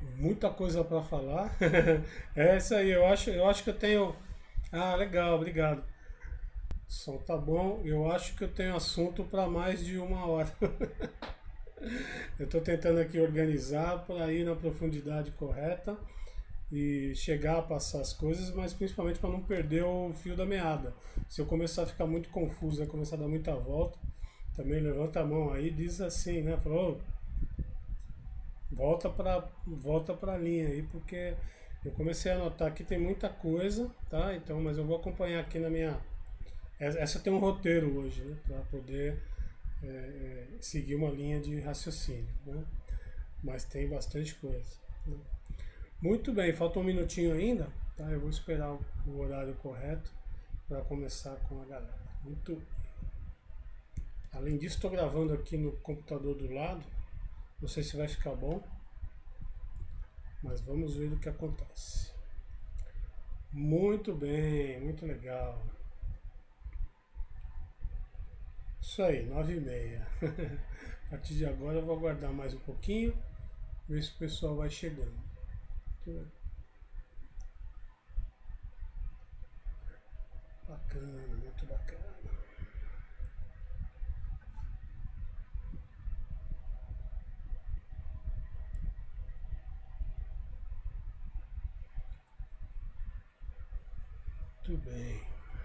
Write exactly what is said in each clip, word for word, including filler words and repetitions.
Muita coisa para falar. É isso aí, eu acho, eu acho que eu tenho. Ah, legal, obrigado. O som tá bom. Eu acho que eu tenho assunto para mais de uma hora. Eu estou tentando aqui organizar para ir na profundidade correta e chegar a passar as coisas, mas principalmente para não perder o fio da meada. Se eu começar a ficar muito confuso, começar a dar muita volta, também levanta a mão aí, diz assim, né? Falou, volta para volta para a linha aí, porque eu comecei a notar que tem muita coisa, tá? Então, mas eu vou acompanhar aqui na minha. Essa tem um roteiro hoje, né? Para poder é, é, seguir uma linha de raciocínio, né? Mas tem bastante coisa. Né? Muito bem, falta um minutinho ainda, tá? Eu vou esperar o horário correto para começar com a galera. Muito. Além disso, estou gravando aqui no computador do lado. Não sei se vai ficar bom, mas vamos ver o que acontece. Muito bem, muito legal. Isso aí, nove e meia. A partir de agora eu vou aguardar mais um pouquinho, ver se o pessoal vai chegando. Bacana, muito bacana. Muito bem.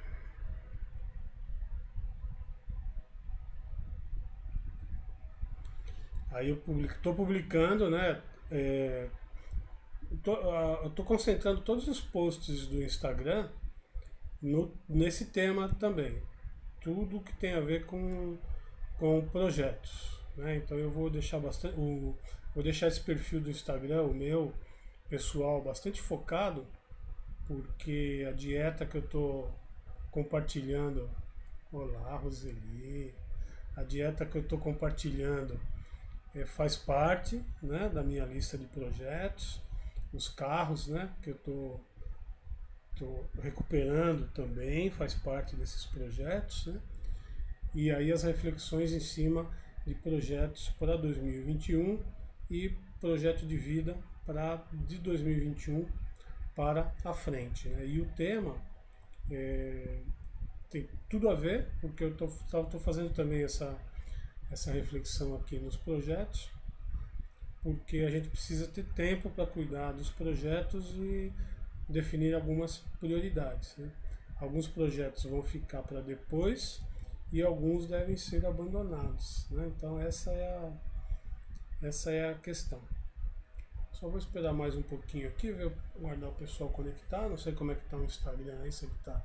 Aí eu estou publicando, né? É, eu estou concentrando todos os posts do Instagram no, nesse tema também. Tudo que tem a ver com, com projetos. Né? Então eu vou deixar bastante. O, vou deixar esse perfil do Instagram, o meu pessoal, bastante focado, porque a dieta que eu estou compartilhando. Olá, Roseli. A dieta que eu estou compartilhando é, faz parte, né, da minha lista de projetos. Os carros, né, que eu estou tô, tô recuperando também faz parte desses projetos. Né? E aí as reflexões em cima de projetos para dois mil e vinte e um e projeto de vida para de dois mil e vinte e um para a frente. Né? E o tema é, tem tudo a ver, porque eu estou fazendo também essa, essa reflexão aqui nos projetos, porque a gente precisa ter tempo para cuidar dos projetos e definir algumas prioridades. Né? Alguns projetos vão ficar para depois e alguns devem ser abandonados. Né? Então essa é, a, essa é a questão. Só vou esperar mais um pouquinho aqui, ver, guardar o pessoal conectar. Não sei como é que está o Instagram aí, se ele está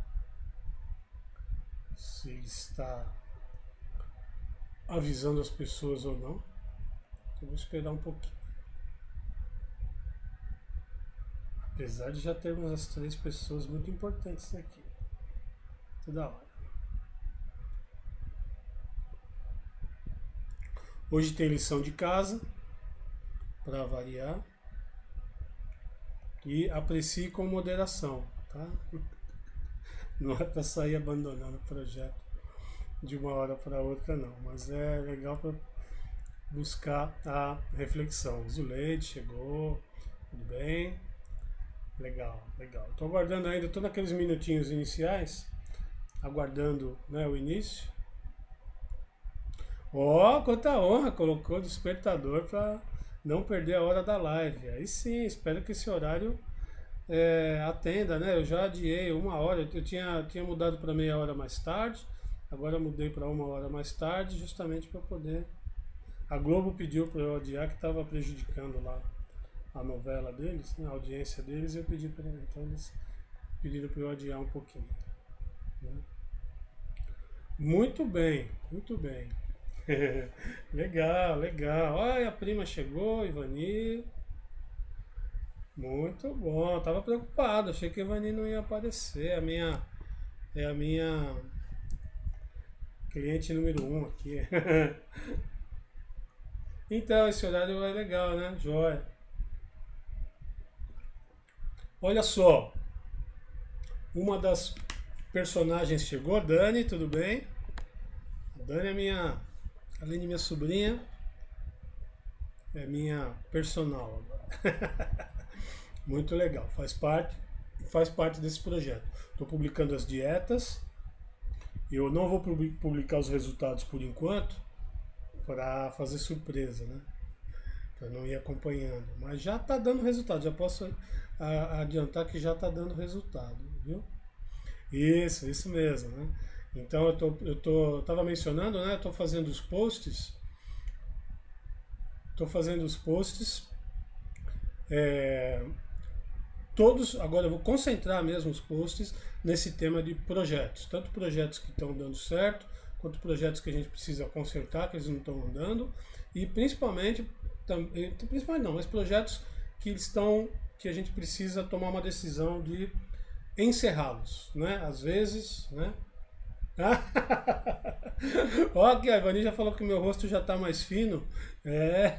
se ele está avisando as pessoas ou não. Eu vou esperar um pouquinho. Apesar de já termos as três pessoas muito importantes aqui. Toda hora. Hoje tem lição de casa, para variar. E aprecie com moderação, tá? Não é para sair abandonando o projeto de uma hora para outra, não. Mas é legal para buscar a reflexão. Zuleide chegou, tudo bem? Legal, legal. Estou aguardando ainda, estou naqueles minutinhos iniciais, aguardando, né, o início. Ó, oh, quanta honra! Colocou o despertador para não perder a hora da live. Aí sim, espero que esse horário é, atenda, né? Eu já adiei uma hora, eu tinha, tinha mudado para meia hora mais tarde, agora mudei para uma hora mais tarde, justamente para poder. A Globo pediu para eu adiar, que estava prejudicando lá a novela deles, né? A audiência deles, e eu pedi para eles. Então eles pediram para eu adiar um pouquinho. Né? Muito bem, muito bem. Legal, legal. Olha, a prima chegou, Ivani. Muito bom. Eu tava preocupado, achei que a Ivani não ia aparecer. É a minha, é a minha cliente número um aqui. Então, esse horário é legal, né? Joia. Olha só, uma das personagens chegou, Dani, tudo bem? A Dani é minha, além de minha sobrinha, é minha personal. Muito legal, faz parte, faz parte desse projeto. Estou publicando as dietas. Eu não vou publicar os resultados por enquanto, para fazer surpresa, né? Para não ir acompanhando. Mas já está dando resultado, já posso a, adiantar que já está dando resultado, viu? Isso, isso mesmo, né? Então eu tô, eu tô, tava mencionando, né? Estou fazendo os posts, estou fazendo os posts, é, todos. Agora eu vou concentrar mesmo os posts nesse tema de projetos, tanto projetos que estão dando certo, quanto projetos que a gente precisa consertar, que eles não estão andando, e principalmente, principalmente não, mas projetos que estão, que a gente precisa tomar uma decisão de encerrá-los, né? Às vezes, né? Ok, a Ivani já falou que meu rosto já está mais fino. É.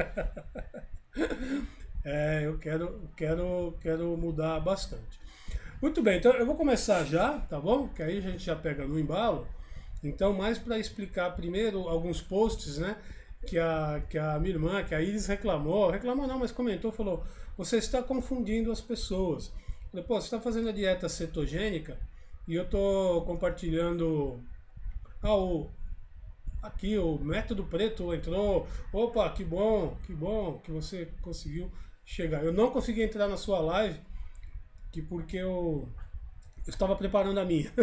É, eu quero, quero, quero mudar bastante. Muito bem, então eu vou começar já, tá bom? Que aí a gente já pega no embalo. Então, mais para explicar primeiro alguns posts, né? Que a, que a minha irmã, que a Iris reclamou, reclamou não, mas comentou, falou: você está confundindo as pessoas. Eu falei: pô, você está fazendo a dieta cetogênica e eu estou compartilhando. Ah, o, aqui o método preto entrou. Opa, que bom, que bom que você conseguiu chegar. Eu não consegui entrar na sua live, que porque eu, eu estava preparando a minha.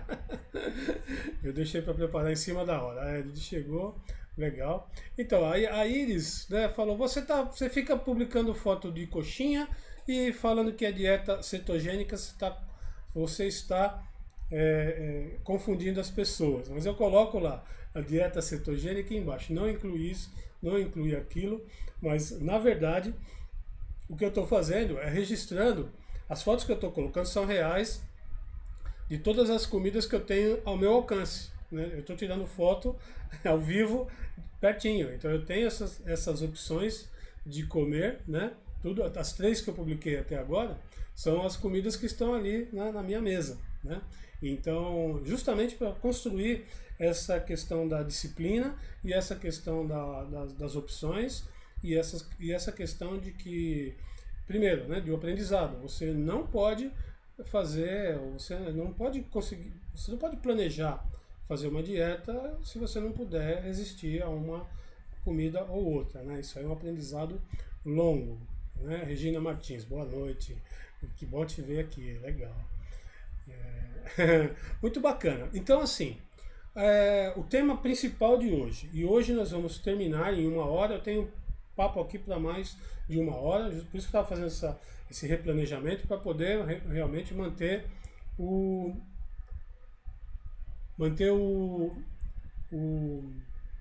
Eu deixei para preparar em cima da hora. Aí ele chegou, legal. Então, aí a Iris, né, falou: você, tá, você fica publicando foto de coxinha e falando que é dieta cetogênica, você, tá, você está é, é, confundindo as pessoas. Mas eu coloco lá a dieta cetogênica embaixo. Não inclui isso, não inclui aquilo, mas na verdade o que eu estou fazendo é registrando. As fotos que eu estou colocando são reais de todas as comidas que eu tenho ao meu alcance, né? Eu estou tirando foto ao vivo, pertinho. Então eu tenho essas, essas opções de comer, né? Tudo, as três que eu publiquei até agora são as comidas que estão ali na, na minha mesa, né? Então, justamente para construir essa questão da disciplina e essa questão da, das, das opções e, essas, e essa questão de que, primeiro, né, de um aprendizado. Você não pode fazer, você não pode conseguir, você não pode planejar fazer uma dieta se você não puder resistir a uma comida ou outra, né? Isso aí é um aprendizado longo, né? Regina Martins, boa noite, que bom te ver aqui, legal. É... Muito bacana. Então, assim, é, o tema principal de hoje, e hoje nós vamos terminar em uma hora. Eu tenho papo aqui para mais de uma hora, por isso que eu estava fazendo essa, esse replanejamento, para poder re, realmente manter o manter o, o,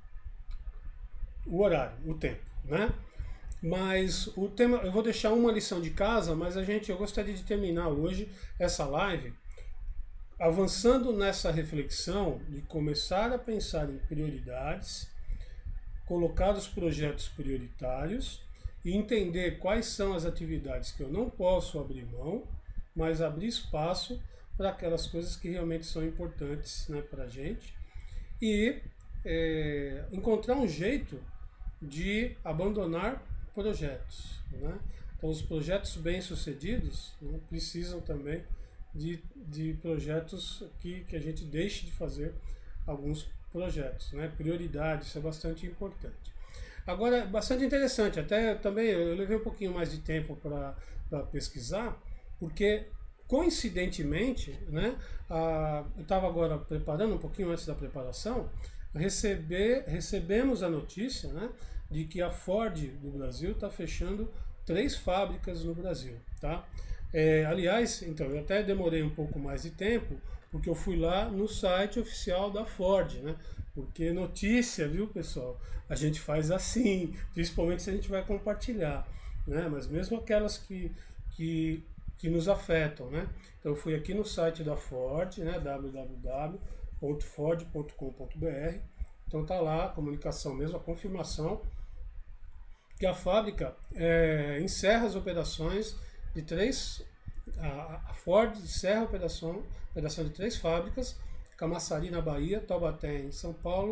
o horário, o tempo, né? Mas o tema, eu vou deixar uma lição de casa, mas a gente, eu gostaria de terminar hoje essa live avançando nessa reflexão de começar a pensar em prioridades, colocar os projetos prioritários e entender quais são as atividades que eu não posso abrir mão, mas abrir espaço para aquelas coisas que realmente são importantes, né, para a gente, e é, encontrar um jeito de abandonar projetos, né? Então, os projetos bem-sucedidos, né, precisam também de, de projetos que, que a gente deixe de fazer alguns projetos, né? Prioridade, isso é bastante importante. Agora, bastante interessante, até também eu levei um pouquinho mais de tempo para pesquisar, porque coincidentemente, né, a, eu estava agora preparando um pouquinho antes da preparação, receber, recebemos a notícia, né, de que a Ford do Brasil está fechando três fábricas no Brasil, tá? É, aliás, então, eu até demorei um pouco mais de tempo, porque eu fui lá no site oficial da Ford, né? Porque notícia, viu, pessoal? A gente faz assim, principalmente se a gente vai compartilhar, né? Mas mesmo aquelas que, que, que nos afetam, né? Então eu fui aqui no site da Ford, né? w w w ponto ford ponto com ponto b r. Então tá lá a comunicação mesmo, a confirmação que a fábrica é, encerra as operações de três, a, a Ford encerra a operação, operação de três fábricas: Camaçari na Bahia, Taubaté em São Paulo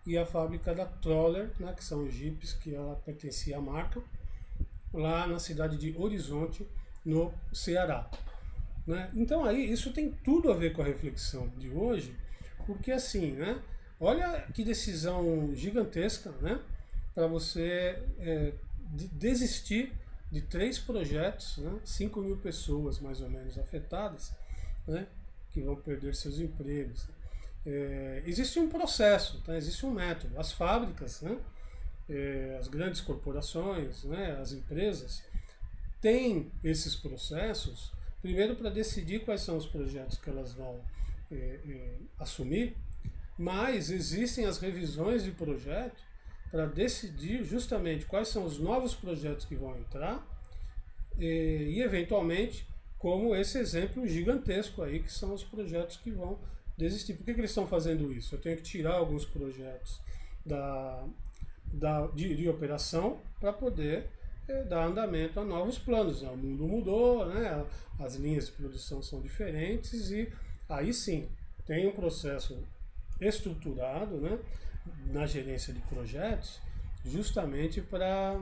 e a fábrica da Troller, né, que são os jipes que ela pertencia à marca, lá na cidade de Horizonte, no Ceará. Né? Então aí isso tem tudo a ver com a reflexão de hoje, porque assim, né, olha que decisão gigantesca, né, para você é, de desistir de três projetos, né, cinco mil pessoas mais ou menos afetadas, né, que vão perder seus empregos. É, existe um processo, tá? Existe um método. As fábricas, né, é, as grandes corporações, né, as empresas, têm esses processos, primeiro para decidir quais são os projetos que elas vão é, é, assumir, mas existem as revisões de projeto para decidir justamente quais são os novos projetos que vão entrar e, e eventualmente, como esse exemplo gigantesco aí, que são os projetos que vão desistir. Por que, que eles estão fazendo isso? Eu tenho que tirar alguns projetos da, da, de, de operação para poder é, dar andamento a novos planos. Né? O mundo mudou, né? As linhas de produção são diferentes e aí sim tem um processo estruturado, né, na gerência de projetos, justamente para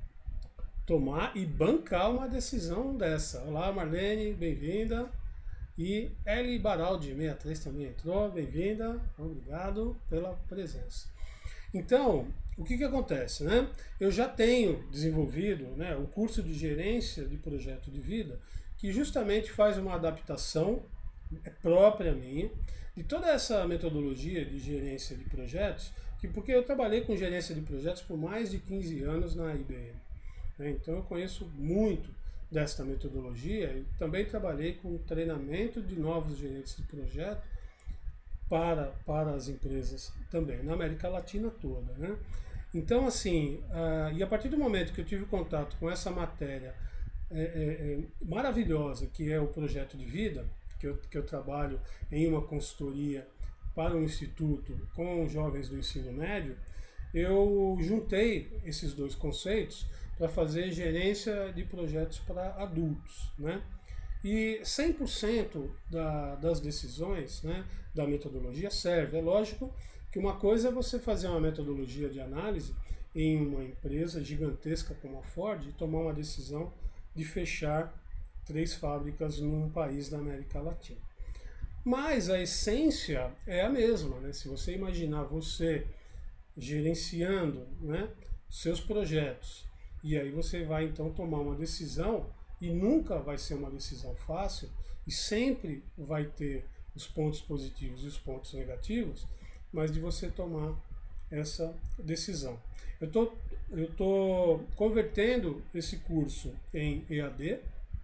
tomar e bancar uma decisão dessa. Olá, Marlene, bem-vinda. E Eli Baraldi, sessenta e três, também entrou, bem-vinda, obrigado pela presença. Então, o que que acontece, né? Eu já tenho desenvolvido, né, o curso de gerência de projeto de vida, que justamente faz uma adaptação própria minha, de toda essa metodologia de gerência de projetos, que, porque eu trabalhei com gerência de projetos por mais de quinze anos na I B M. Né? Então eu conheço muito desta metodologia e também trabalhei com treinamento de novos gerentes de projeto para, para as empresas também, na América Latina toda. Né? Então, assim, uh, e a partir do momento que eu tive contato com essa matéria é, é, é, maravilhosa, que é o projeto de vida, que eu, que eu trabalho em uma consultoria para um instituto com jovens do ensino médio, eu juntei esses dois conceitos para fazer gerência de projetos para adultos. Né? E cem por cento da, das decisões, né, da metodologia serve. É lógico que uma coisa é você fazer uma metodologia de análise em uma empresa gigantesca como a Ford e tomar uma decisão de fechar três fábricas num país da América Latina. Mas a essência é a mesma, né? Se você imaginar você gerenciando, né, seus projetos, e aí você vai então tomar uma decisão, e nunca vai ser uma decisão fácil, e sempre vai ter os pontos positivos e os pontos negativos, mas de você tomar essa decisão. Eu tô, eu tô convertendo esse curso em E A D,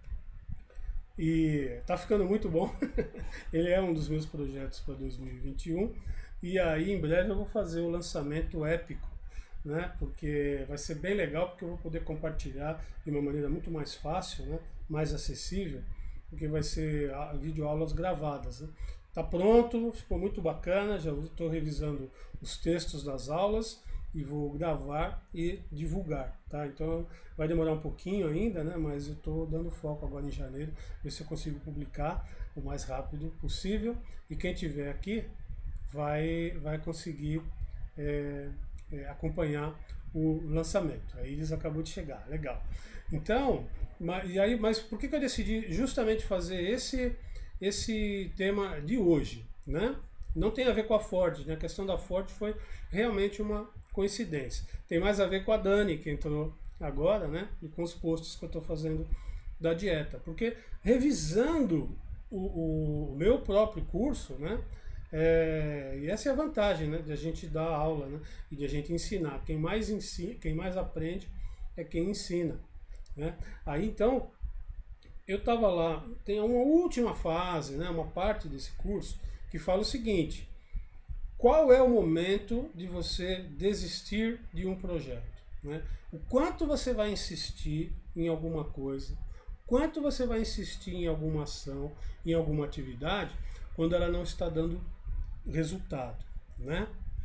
e tá ficando muito bom. Ele é um dos meus projetos para dois mil e vinte e um. E aí em breve eu vou fazer o lançamento épico, né? Porque vai ser bem legal, porque eu vou poder compartilhar de uma maneira muito mais fácil, né? Mais acessível, porque vai ser videoaulas gravadas. Né? Tá pronto, ficou muito bacana. Já estou revisando os textos das aulas e vou gravar e divulgar, tá? Então vai demorar um pouquinho ainda, né? Mas eu estou dando foco agora em janeiro, ver se eu consigo publicar o mais rápido possível. E quem tiver aqui vai, vai conseguir é, é, acompanhar o lançamento. A Iris acabou de chegar, legal. Então, mas, e aí, mas por que, que eu decidi justamente fazer esse, esse tema de hoje, né? Não tem a ver com a Ford, né? A questão da Ford foi realmente uma coincidência. Tem mais a ver com a Dani, que entrou agora, né? E com os posts que eu estou fazendo da dieta. Porque revisando o, o meu próprio curso, né? É, e essa é a vantagem, né? De a gente dar aula, né? E de a gente ensinar. Quem mais ensina, quem mais aprende é quem ensina. Né? Aí então, eu estava lá, tem uma última fase, né? Uma parte desse curso que fala o seguinte: qual é o momento de você desistir de um projeto? Né? O quanto você vai insistir em alguma coisa, quanto você vai insistir em alguma ação, em alguma atividade, quando ela não está dando resultado. Né?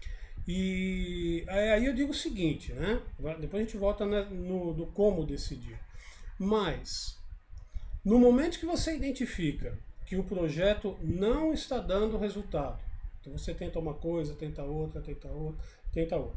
E aí eu digo o seguinte, né? Depois a gente volta no, no como decidir. Mas, no momento que você identifica que o projeto não está dando resultado, então você tenta uma coisa, tenta outra, tenta outra, tenta outro.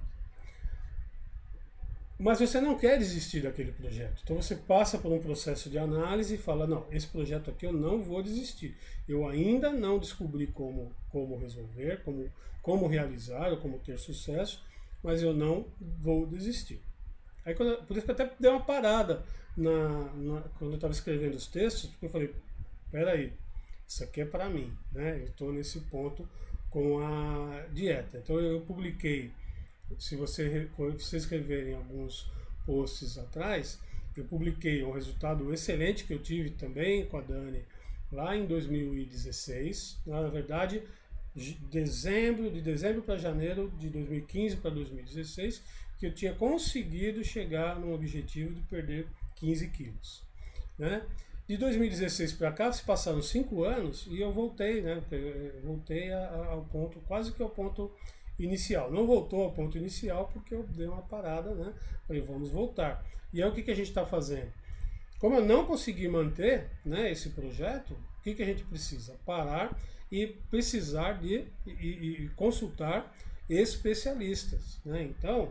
Mas você não quer desistir daquele projeto. Então você passa por um processo de análise e fala, não, esse projeto aqui eu não vou desistir. Eu ainda não descobri como, como resolver, como, como realizar, ou como ter sucesso, mas eu não vou desistir. Aí, quando, por isso que eu até dei uma parada na, na, quando eu estava escrevendo os textos, porque eu falei, peraí, isso aqui é para mim, né? Eu estou nesse ponto com a dieta. Então eu publiquei, se você, você escrever em alguns posts atrás, eu publiquei um resultado excelente que eu tive também com a Dani lá em dois mil e dezesseis, na verdade, dezembro, de dezembro para janeiro de dois mil e quinze para dois mil e dezesseis, que eu tinha conseguido chegar num objetivo de perder quinze quilos, né? De dois mil e dezesseis para cá, se passaram cinco anos e eu voltei, né? Eu voltei ao ponto, quase que ao ponto inicial. Não voltou ao ponto inicial porque eu dei uma parada, né? Falei, vamos voltar. E aí o que, que a gente está fazendo? Como eu não consegui manter, né, esse projeto, o que, que a gente precisa? Parar e precisar de e, e consultar especialistas, né? Então,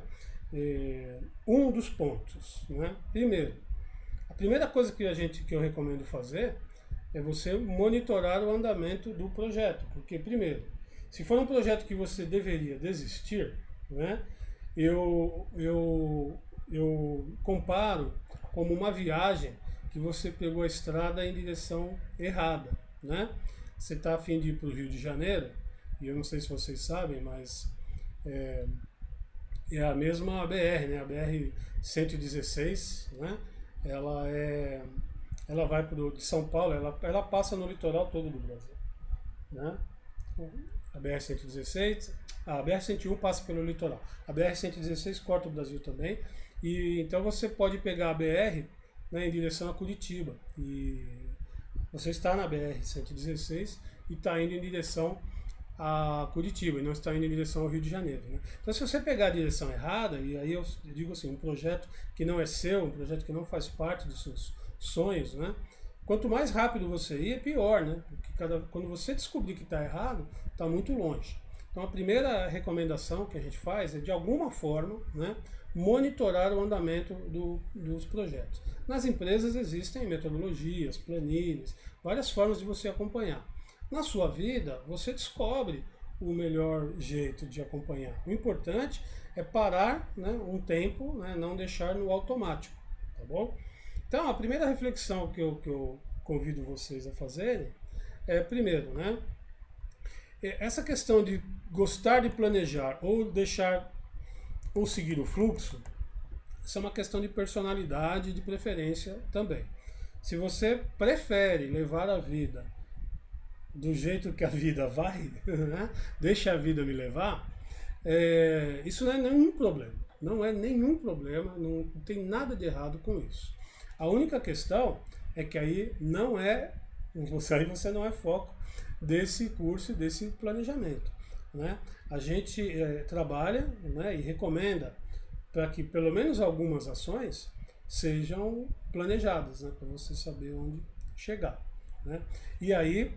é, um dos pontos, né? Primeiro, a primeira coisa que a gente que eu recomendo fazer é você monitorar o andamento do projeto, porque primeiro, se for um projeto que você deveria desistir, né, eu, eu, eu comparo como uma viagem que você pegou a estrada em direção errada, né? Você está a fim de ir para o Rio de Janeiro, e eu não sei se vocês sabem, mas é, é a mesma B R, né? A B R cento e dezesseis, né? Ela é, ela vai pro, de São Paulo, ela, ela passa no litoral todo do Brasil, né? A B R cento e dezesseis, a B R cento e um passa pelo litoral, a B R cento e dezesseis corta o Brasil também, e então você pode pegar a B R, né, em direção a Curitiba, e você está na B R cento e dezesseis e está indo em direção a Curitiba, e não está indo em direção ao Rio de Janeiro, né? Então, se você pegar a direção errada, e aí eu digo assim, um projeto que não é seu, um projeto que não faz parte dos seus sonhos, né? Quanto mais rápido você ir, é pior, né? Porque cada, quando você descobrir que está errado, está muito longe. Então, a primeira recomendação que a gente faz é, de alguma forma, né, monitorar o andamento do, dos projetos. Nas empresas existem metodologias, planilhas, várias formas de você acompanhar. Na sua vida, você descobre o melhor jeito de acompanhar. O importante é parar, né, um tempo, né, não deixar no automático, tá bom? Então, a primeira reflexão que eu, que eu convido vocês a fazerem é, primeiro, né, essa questão de gostar de planejar ou deixar ou seguir o fluxo, isso é uma questão de personalidade e de preferência também. Se você prefere levar a vida do jeito que a vida vai, né? Deixa a vida me levar, é, isso não é nenhum problema. Não é nenhum problema, não tem nada de errado com isso. A única questão é que aí não é, você, aí você não é foco desse curso, desse planejamento, né? A gente é, trabalha, né, e recomenda para que pelo menos algumas ações sejam planejadas, né, para você saber onde chegar, né? E aí,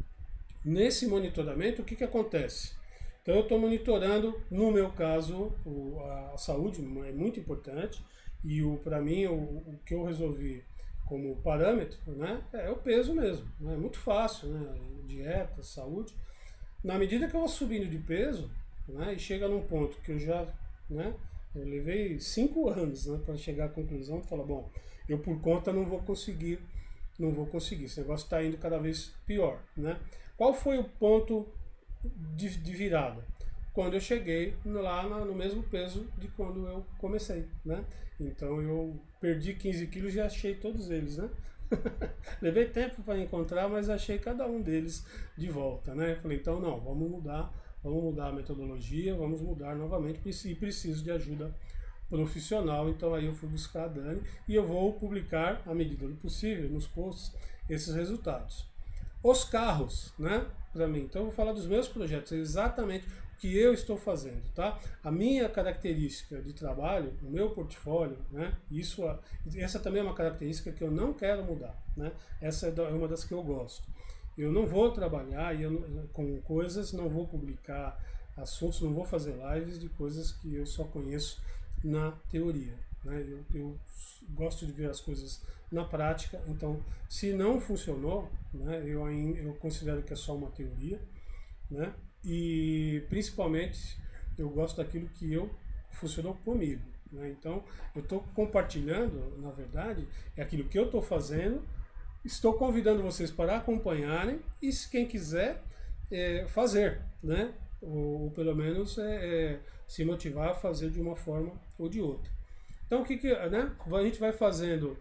nesse monitoramento, o que, que acontece? Então eu estou monitorando, no meu caso, o, a saúde é muito importante, e para mim o, o que eu resolvi como parâmetro, né, é o peso mesmo, né? É muito fácil, né? Dieta, saúde. Na medida que eu vou subindo de peso, né, e chega num ponto que eu já, né, eu levei cinco anos, né, para chegar à conclusão de falar, bom, eu por conta não vou conseguir, não vou conseguir, esse negócio está indo cada vez pior, né? Qual foi o ponto de, de virada? Quando eu cheguei lá no mesmo peso de quando eu comecei, né? Então eu perdi quinze quilos e achei todos eles, né? Levei tempo para encontrar, mas achei cada um deles de volta, né? Falei, então não, vamos mudar, vamos mudar a metodologia, vamos mudar novamente, e preciso de ajuda profissional. Então aí eu fui buscar a Dani e eu vou publicar, à medida do possível, nos posts, esses resultados. Os carros, né, para mim, então eu vou falar dos meus projetos, exatamente o que eu estou fazendo, tá? A minha característica de trabalho, o meu portfólio, né, isso, essa também é uma característica que eu não quero mudar, né? Essa é uma das que eu gosto. Eu não vou trabalhar eu, com coisas, não vou publicar assuntos, não vou fazer lives de coisas que eu só conheço na teoria, né? Eu, eu gosto de ver as coisas na prática, então se não funcionou, né, eu, ainda, eu considero que é só uma teoria, né? E principalmente eu gosto daquilo que eu funcionou comigo, né? Então eu estou compartilhando, na verdade, é aquilo que eu estou fazendo. Estou convidando vocês para acompanharem e, se quem quiser, é, fazer, né? Ou, ou pelo menos é, é, se motivar a fazer de uma forma ou de outra. Então, o que, que né? A gente vai fazendo.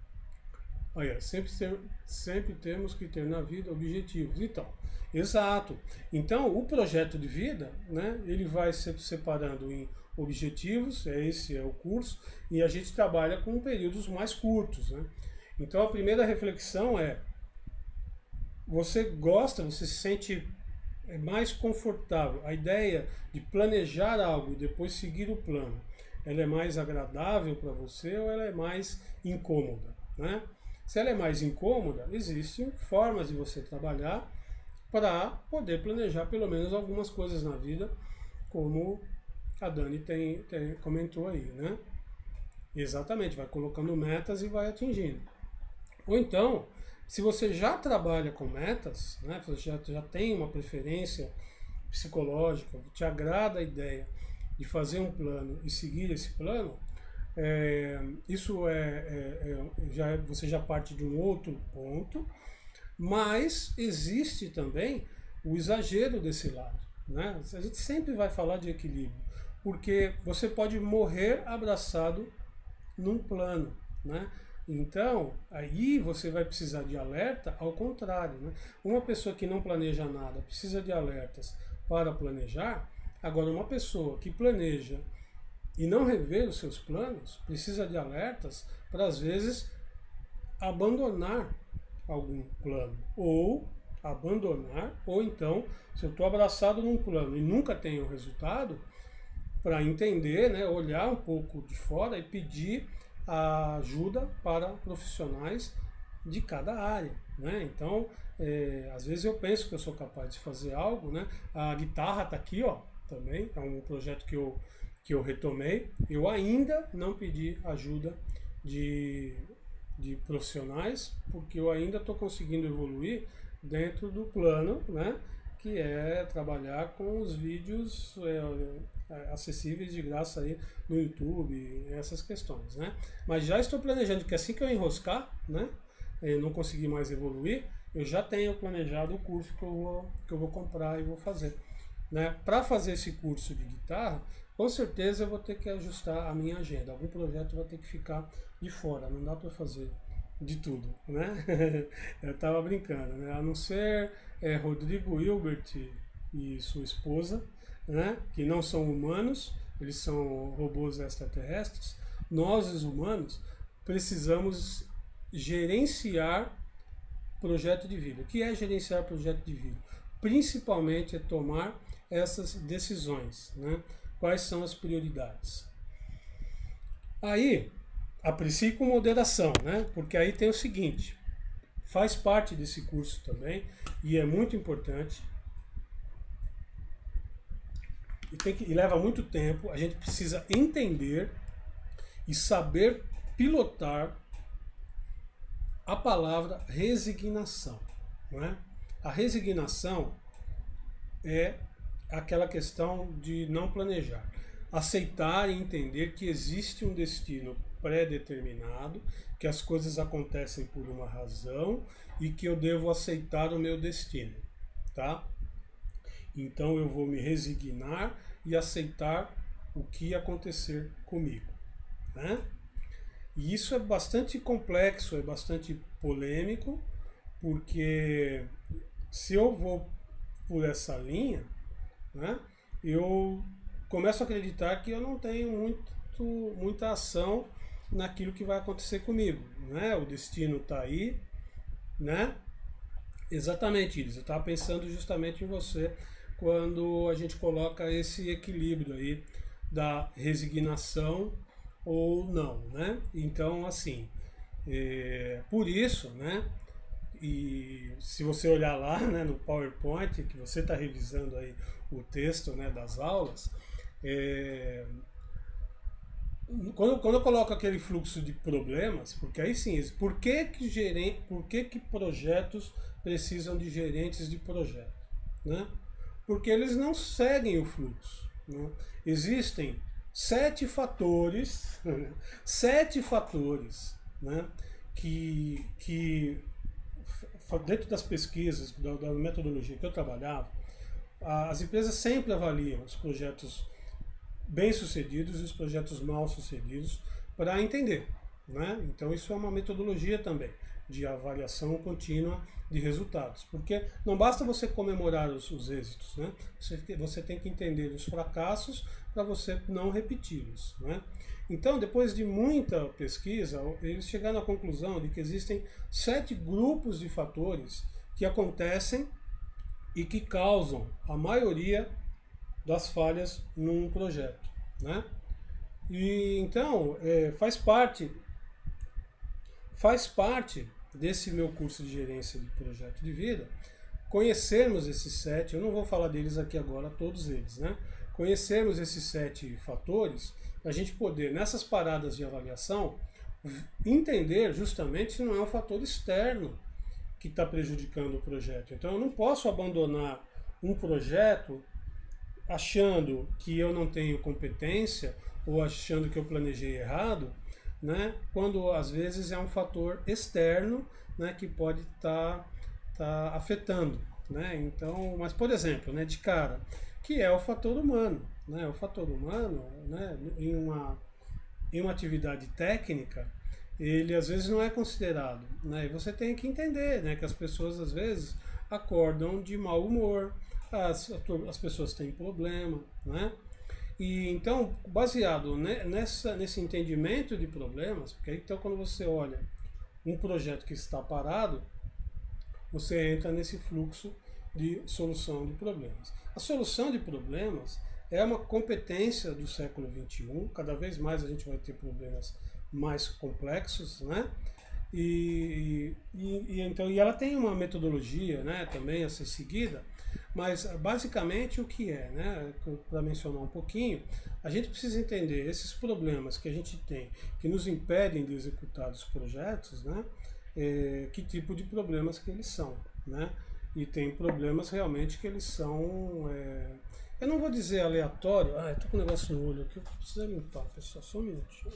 Olha, sempre, sempre temos que ter na vida objetivos. Então, exato. Então, o projeto de vida, né? Ele vai se separando em objetivos, esse é o curso, e a gente trabalha com períodos mais curtos, né? Então a primeira reflexão é: você gosta, você se sente mais confortável? A ideia de planejar algo e depois seguir o plano, ela é mais agradável para você ou ela é mais incômoda, né? Se ela é mais incômoda, existem formas de você trabalhar para poder planejar pelo menos algumas coisas na vida, como a Dani tem, tem, comentou aí, né? Exatamente, vai colocando metas e vai atingindo. Ou então, se você já trabalha com metas, né, você já, já tem uma preferência psicológica, te agrada a ideia de fazer um plano e seguir esse plano, é, isso é, é, é, já, você já parte de um outro ponto, mas existe também o exagero desse lado, né? A gente sempre vai falar de equilíbrio, porque você pode morrer abraçado num plano, né? Então, aí você vai precisar de alerta ao contrário, né? Uma pessoa que não planeja nada precisa de alertas para planejar. Agora, uma pessoa que planeja e não revê os seus planos precisa de alertas para, às vezes, abandonar algum plano. Ou abandonar, ou então, se eu estou abraçado num plano e nunca tenho resultado, para entender, né, olhar um pouco de fora e pedir a ajuda para profissionais de cada área, né? Então, é, às vezes eu penso que eu sou capaz de fazer algo, né? A guitarra está aqui, ó, também é um projeto que eu, que eu retomei. Eu ainda não pedi ajuda de, de profissionais, porque eu ainda estou conseguindo evoluir dentro do plano, né? Que é trabalhar com os vídeos é, acessíveis de graça aí no YouTube, essas questões, né? Mas já estou planejando que assim que eu enroscar, né, eu não conseguir mais evoluir, eu já tenho planejado o curso que eu vou, que eu vou comprar e vou fazer, né? Para fazer esse curso de guitarra, com certeza eu vou ter que ajustar a minha agenda. Algum projeto vai ter que ficar de fora, não dá para fazer de tudo, né? Eu estava brincando, né? A não ser é, Rodrigo Hilbert e sua esposa, né? Que não são humanos, eles são robôs extraterrestres. Nós, os humanos, precisamos gerenciar projeto de vida. O que é gerenciar projeto de vida? Principalmente é tomar essas decisões, né? Quais são as prioridades? Aí, aprecie com moderação, né? Porque aí tem o seguinte, faz parte desse curso também, e é muito importante, e, tem que, e leva muito tempo, a gente precisa entender e saber pilotar a palavra resignação, né? A resignação é aquela questão de não planejar, aceitar e entender que existe um destino pré-determinado, que as coisas acontecem por uma razão e que eu devo aceitar o meu destino, tá? Então eu vou me resignar e aceitar o que acontecer comigo, né? E isso é bastante complexo, é bastante polêmico, porque se eu vou por essa linha, né, eu começo a acreditar que eu não tenho muito, muita ação naquilo que vai acontecer comigo, né? O destino está aí, né? Exatamente, Iris. Eu estava pensando justamente em você quando a gente coloca esse equilíbrio aí da resignação ou não, né? Então, assim, é, por isso, né? e se você olhar lá, né, no PowerPoint, que você está revisando aí o texto, né, das aulas, é, quando, quando eu coloco aquele fluxo de problemas, porque aí sim, por que que, gerente, por que, que projetos precisam de gerentes de projeto? Né? Porque eles não seguem o fluxo. Né? Existem sete fatores, sete fatores, né, que, que dentro das pesquisas, da, da metodologia que eu trabalhava, as empresas sempre avaliam os projetos bem-sucedidos e os projetos mal-sucedidos para entender. Né? Então isso é uma metodologia também de avaliação contínua de resultados. Porque não basta você comemorar os, os êxitos, né? Você, você tem que entender os fracassos para você não repeti-los. Né? Então, depois de muita pesquisa, eles chegaram à conclusão de que existem sete grupos de fatores que acontecem e que causam a maioria das falhas num projeto. Né? E então, é, faz parte, faz parte desse meu curso de gerência de projeto de vida, conhecermos esses sete, eu não vou falar deles aqui agora, todos eles, né? Conhecermos esses sete fatores, para a gente poder, nessas paradas de avaliação, entender justamente se não é um fator externo que está prejudicando o projeto. Então eu não posso abandonar um projeto achando que eu não tenho competência ou achando que eu planejei errado, né, quando às vezes é um fator externo, né, que pode estar tá, tá afetando. Né? Então, mas, por exemplo, né, de cara, que é o fator humano. Né? O fator humano, né, em, uma, em uma atividade técnica, ele às vezes não é considerado. Né? E você tem que entender, né, que as pessoas às vezes acordam de mau humor, as, as pessoas têm problema, né? E então, baseado nessa, nesse entendimento de problemas, porque então quando você olha um projeto que está parado, você entra nesse fluxo de solução de problemas. A solução de problemas é uma competência do século vinte e um, cada vez mais a gente vai ter problemas mais complexos, né? E, e, e, então, e ela tem uma metodologia, né, também a ser seguida, mas basicamente o que é, né, para mencionar um pouquinho, a gente precisa entender esses problemas que a gente tem, que nos impedem de executar os projetos, né, é, que tipo de problemas que eles são. Né, e tem problemas realmente que eles são, é, eu não vou dizer aleatório, ah, eu tô com um negócio no olho aqui, eu preciso limpar, pessoal, só um minutinho.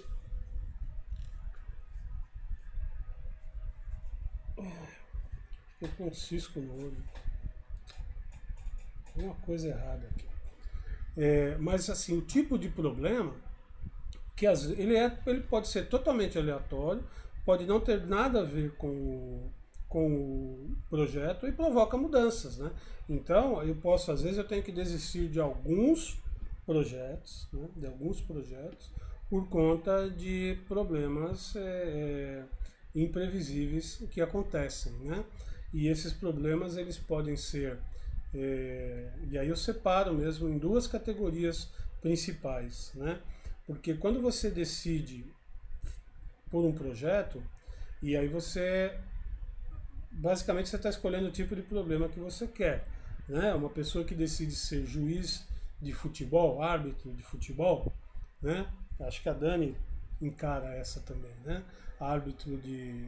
Fiquei com um cisco no olho. Uma coisa errada aqui. É, mas assim, o tipo de problema que as, ele, é, ele pode ser totalmente aleatório, pode não ter nada a ver com o, com o projeto e provoca mudanças. Né? Então, eu posso, às vezes, eu tenho que desistir de alguns projetos, né, de alguns projetos, por conta de problemas é, imprevisíveis que acontecem. Né? E esses problemas eles podem ser, é, e aí eu separo mesmo em duas categorias principais, né? Porque quando você decide por um projeto, e aí você, basicamente você está escolhendo o tipo de problema que você quer, né? Uma pessoa que decide ser juiz de futebol, árbitro de futebol, né? Acho que a Dani encara essa também, né? Árbitro de,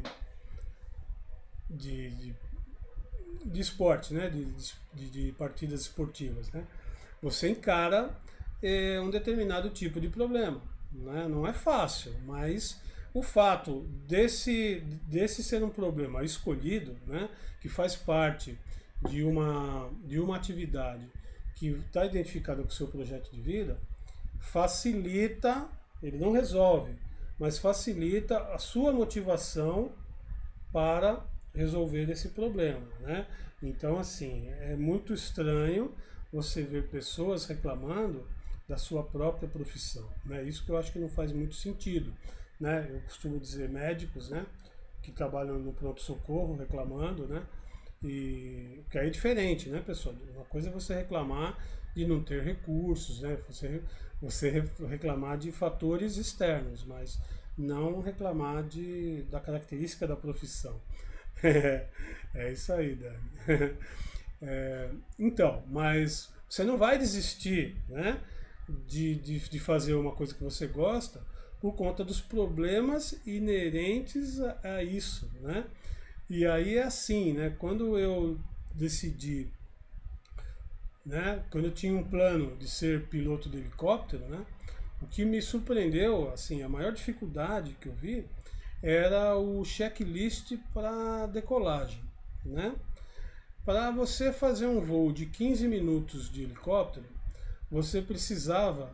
de, de de esporte, né? de, de, de partidas esportivas. Né? Você encara é, um determinado tipo de problema. Né? Não é fácil, mas o fato desse, desse ser um problema escolhido, né? Que faz parte de uma, de uma atividade que está identificada com o seu projeto de vida, facilita, ele não resolve, mas facilita a sua motivação para resolver esse problema, né? Então, assim, é muito estranho você ver pessoas reclamando da sua própria profissão, né? Isso que eu acho que não faz muito sentido, né? Eu costumo dizer médicos, né, que trabalham no pronto-socorro reclamando, né? E que aí é diferente, né, pessoal? Uma coisa é você reclamar de não ter recursos, né? Você, você reclamar de fatores externos, mas não reclamar de, da característica da profissão. É, é isso aí, Dani. É, então, mas você não vai desistir, né, de, de, de fazer uma coisa que você gosta por conta dos problemas inerentes a, a isso, né? E aí é assim, né? Quando eu decidi, né? Quando eu tinha um plano de ser piloto de helicóptero, né? O que me surpreendeu, assim, a maior dificuldade que eu vi era o checklist para decolagem, né? Para você fazer um voo de quinze minutos de helicóptero, você precisava.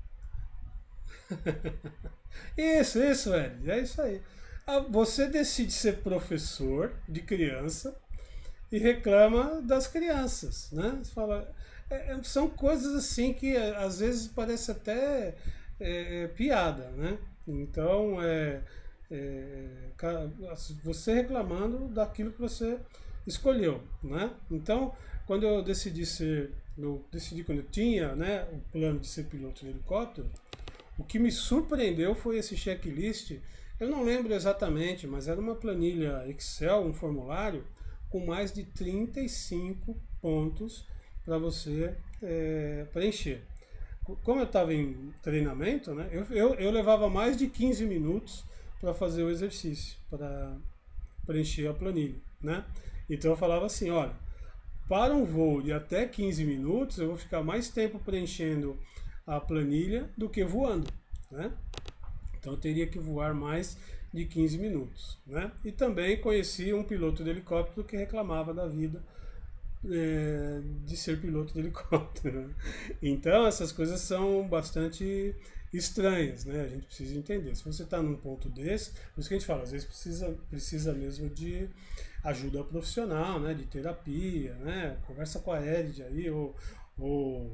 Isso, isso, Ed, é isso aí. Ah, você decide ser professor de criança e reclama das crianças, né? Você fala, é, é, são coisas assim que é, às vezes parece até é, é, piada, né? Então, é, é, você reclamando daquilo que você escolheu, né? Então, quando eu decidi ser, eu decidi quando eu tinha, né, o plano de ser piloto de helicóptero, o que me surpreendeu foi esse checklist. Eu não lembro exatamente, mas era uma planilha Excel, um formulário com mais de trinta e cinco pontos para você é, preencher. Como eu estava em treinamento, né, eu, eu, eu levava mais de quinze minutos para fazer o exercício, para preencher a planilha, né? Então eu falava assim, olha, para um voo de até quinze minutos, eu vou ficar mais tempo preenchendo a planilha do que voando, né? Então eu teria que voar mais de quinze minutos, né? E também conheci um piloto de helicóptero que reclamava da vida é, de ser piloto de helicóptero. Então essas coisas são bastante estranhas, né? A gente precisa entender. Se você está num ponto desse, por isso que a gente fala, às vezes precisa, precisa mesmo de ajuda profissional, né? De terapia, né? Conversa com a Ed aí, ou, ou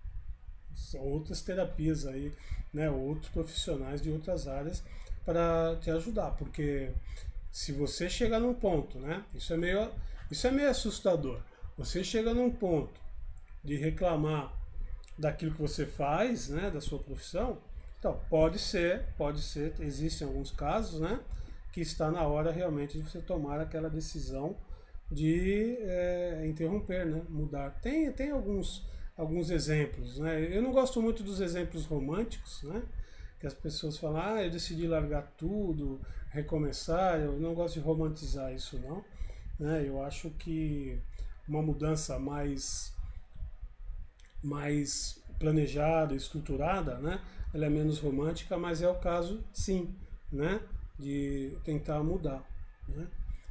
outras terapias aí, né? Outros profissionais de outras áreas para te ajudar, porque se você chegar num ponto, né? Isso é meio, isso é meio assustador. Você chega num ponto de reclamar daquilo que você faz, né, da sua profissão, então pode ser, pode ser, existem alguns casos, né, que está na hora realmente de você tomar aquela decisão de é, interromper, né, mudar. Tem, tem alguns, alguns exemplos, né? Eu não gosto muito dos exemplos românticos, né, que as pessoas falam, ah, eu decidi largar tudo, recomeçar. Eu não gosto de romantizar isso, não, né? Eu acho que uma mudança mais mais planejada, estruturada, né? Ela é menos romântica, mas é o caso, sim, né? De tentar mudar, né?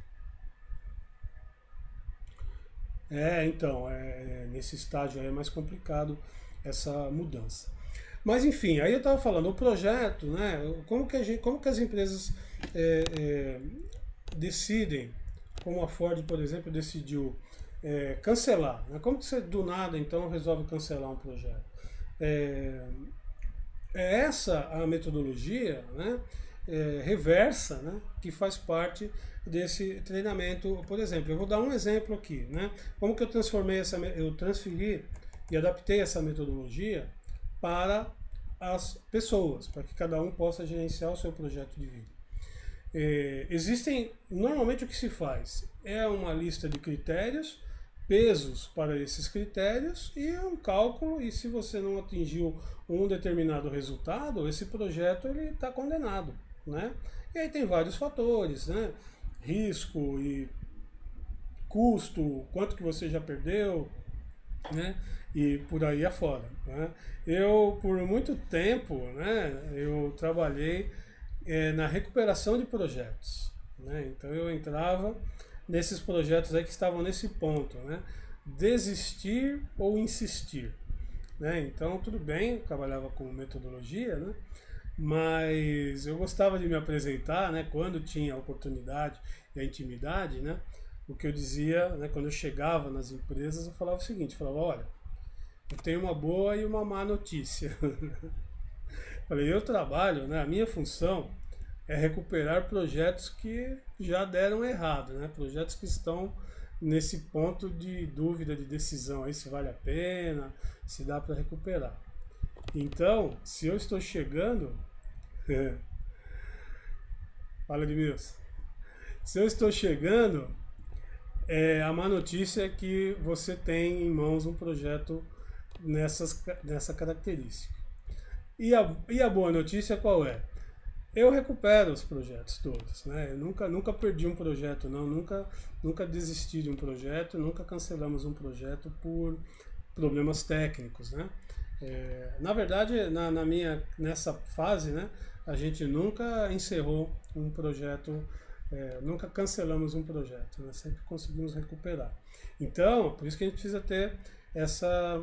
É, então, é, nesse estágio aí é mais complicado essa mudança. Mas enfim, aí eu estava falando, o projeto, né? Como que, a gente, como que as empresas é, é, decidem, como a Ford, por exemplo, decidiu é, cancelar, né? Como que você do nada então resolve cancelar um projeto? É, é essa a metodologia, né, é, reversa, né, que faz parte desse treinamento. Por exemplo, eu vou dar um exemplo aqui, né? Como que eu transformei essa, eu transferi e adaptei essa metodologia para as pessoas, para que cada um possa gerenciar o seu projeto de vida. É, existem, normalmente o que se faz é uma lista de critérios, pesos para esses critérios e um cálculo, e se você não atingiu um determinado resultado, esse projeto ele está condenado, né? E aí tem vários fatores, né? Risco e custo, quanto que você já perdeu, né? E por aí afora, né? Eu, por muito tempo, né, eu trabalhei é, na recuperação de projetos, né? Então eu entrava nesses projetos aí que estavam nesse ponto, né? Desistir ou insistir, né? Então tudo bem, eu trabalhava com metodologia, né? Mas eu gostava de me apresentar, né? Quando tinha a oportunidade e a intimidade, né? O que eu dizia, né? Quando eu chegava nas empresas, eu falava o seguinte, eu falava, olha, eu tenho uma boa e uma má notícia. Falei, eu trabalho, né? A minha função é recuperar projetos que já deram errado, né? Projetos que estão nesse ponto de dúvida, de decisão, aí se vale a pena, se dá para recuperar. Então, se eu estou chegando, fala, Edmilson. Se eu estou chegando, é, a má notícia é que você tem em mãos um projeto nessas, nessa característica. E a, e a boa notícia qual é? Eu recupero os projetos todos, né? Eu nunca, nunca perdi um projeto, não, nunca, nunca desisti de um projeto, nunca cancelamos um projeto por problemas técnicos, né? É, na verdade, na, na minha, nessa fase, né, a gente nunca encerrou um projeto, é, nunca cancelamos um projeto, né? Sempre conseguimos recuperar. Então, por isso que a gente precisa ter essa,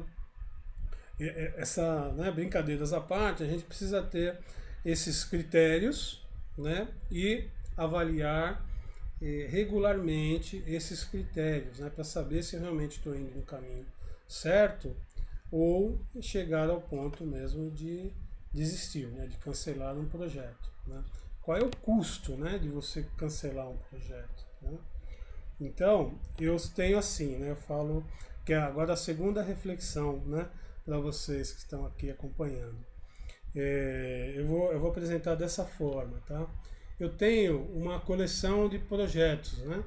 essa, né, brincadeiras à parte, a gente precisa ter esses critérios, né, e avaliar eh, regularmente esses critérios, né, para saber se realmente estou indo no caminho certo ou chegar ao ponto mesmo de desistir, né, de cancelar um projeto, né. Qual é o custo, né, de você cancelar um projeto, né? Então, eu tenho assim, né, eu falo que agora a segunda reflexão, né, para vocês que estão aqui acompanhando. É, eu, vou, eu vou apresentar dessa forma, tá? Eu tenho uma coleção de projetos, né?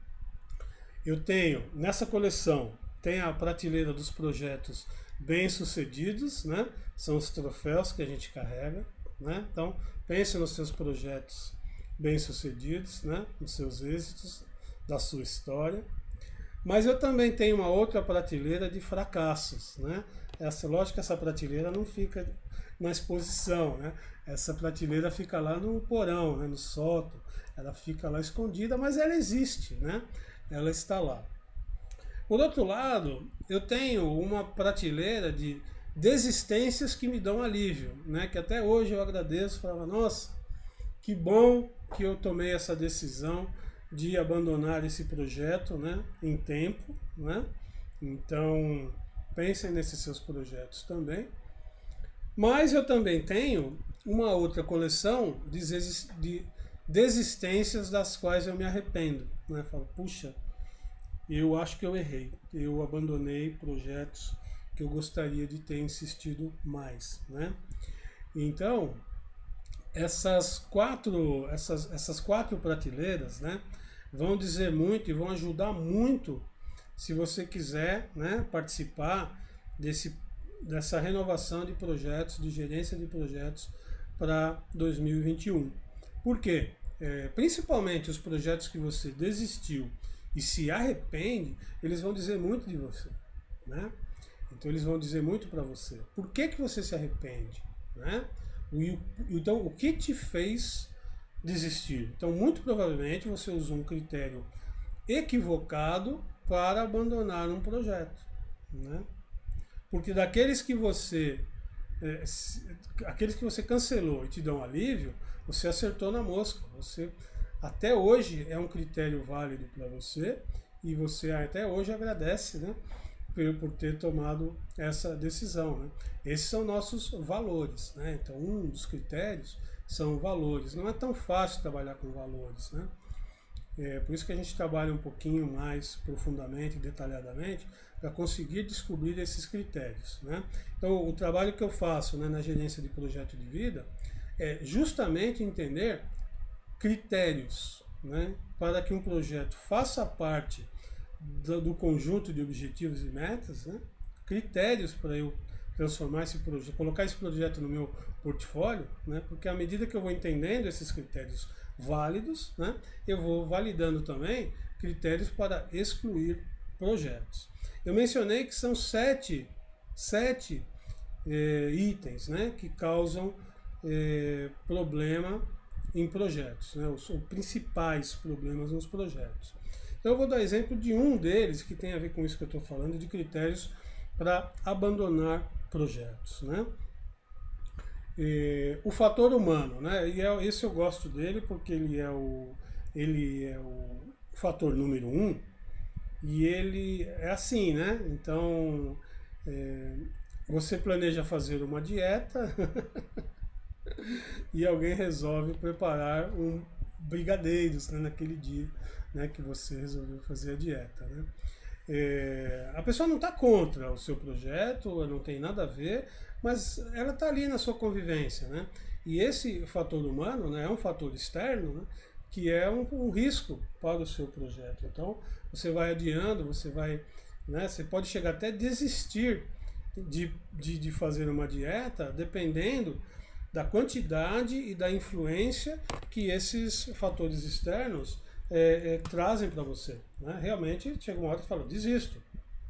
Eu tenho, nessa coleção, tem a prateleira dos projetos bem-sucedidos, né? São os troféus que a gente carrega, né? Então, pense nos seus projetos bem-sucedidos, né? Nos seus êxitos da sua história. Mas eu também tenho uma outra prateleira de fracassos, né? Essa, lógico que essa prateleira não fica na exposição, né? Essa prateleira fica lá no porão, né? No sótão, ela fica lá escondida, mas ela existe, né? Ela está lá. Por outro lado, eu tenho uma prateleira de desistências que me dão alívio, né? Que até hoje eu agradeço, falava, nossa, que bom que eu tomei essa decisão de abandonar esse projeto, né? Em tempo, né? Então, pensem nesses seus projetos também. Mas eu também tenho uma outra coleção de desistências das quais eu me arrependo, né? Falo, puxa, eu acho que eu errei. Eu abandonei projetos que eu gostaria de ter insistido mais, né? Então, essas quatro, essas, essas quatro prateleiras, né, vão dizer muito e vão ajudar muito se você quiser, né, participar desse, dessa renovação de projetos, de gerência de projetos para dois mil e vinte e um. Por quê? É, principalmente os projetos que você desistiu e se arrepende, eles vão dizer muito de você, né? Então eles vão dizer muito para você. Por que que você se arrepende, né? Então, o que te fez desistir? Então, muito provavelmente você usou um critério equivocado para abandonar um projeto, né? Porque daqueles que você é, aqueles que você cancelou e te dão alívio, você acertou na mosca. Você até hoje é um critério válido para você e você até hoje agradece, né, por ter tomado essa decisão, né? Esses são nossos valores, né? Então, um dos critérios são valores. Não é tão fácil trabalhar com valores, né? É por isso que a gente trabalha um pouquinho mais profundamente, detalhadamente, para conseguir descobrir esses critérios, né? Então, o trabalho que eu faço, né, na gerência de projeto de vida é justamente entender critérios, né, para que um projeto faça parte do, do conjunto de objetivos e metas, né, critérios para eu transformar esse projeto, colocar esse projeto no meu portfólio, né, porque à medida que eu vou entendendo esses critérios válidos, né, eu vou validando também critérios para excluir projetos. Eu mencionei que são sete, sete eh, itens, né, que causam eh, problema em projetos, né, os, os principais problemas nos projetos. Então eu vou dar exemplo de um deles que tem a ver com isso que eu estou falando, de critérios para abandonar projetos, né? E, o fator humano, né? E é, esse eu gosto dele porque ele é o, ele é o fator número um e ele é assim, né? Então é, você planeja fazer uma dieta e alguém resolve preparar um brigadeiros, né, naquele dia, né, que você resolveu fazer a dieta, né? É, a pessoa não está contra o seu projeto, não tem nada a ver, mas ela está ali na sua convivência, né? E esse fator humano, né, é um fator externo, né, que é um, um risco para o seu projeto. Então, você vai adiando, você vai, né, você pode chegar até desistir de, de, de fazer uma dieta, dependendo da quantidade e da influência que esses fatores externos é, é, trazem para você. Né? Realmente, chega uma hora que fala, desisto.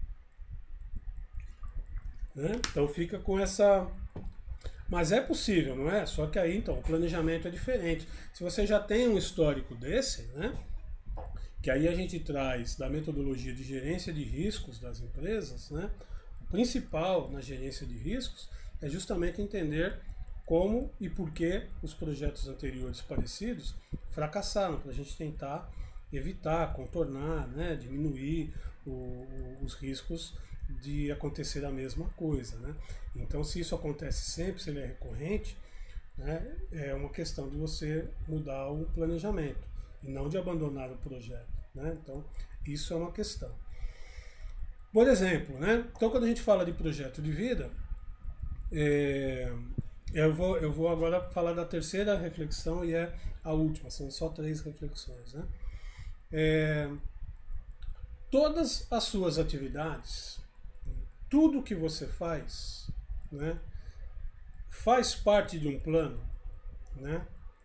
Né? Então fica com essa... Mas é possível, não é? Só que aí, então, o planejamento é diferente. Se você já tem um histórico desse, né? Que aí a gente traz da metodologia de gerência de riscos das empresas, né? O principal na gerência de riscos é justamente entender como e por que os projetos anteriores parecidos fracassaram, para a gente tentar evitar, contornar, né? Diminuir o, o, os riscos de acontecer a mesma coisa, né? Então, se isso acontece sempre, se ele é recorrente, né, é uma questão de você mudar o planejamento e não de abandonar o projeto, né? Então, isso é uma questão. Por exemplo, né? Então, quando a gente fala de projeto de vida, é, eu, vou, eu vou agora falar da terceira reflexão e é a última, são só três reflexões, né? É, todas as suas atividades, tudo que você faz, né, faz parte de um plano, né?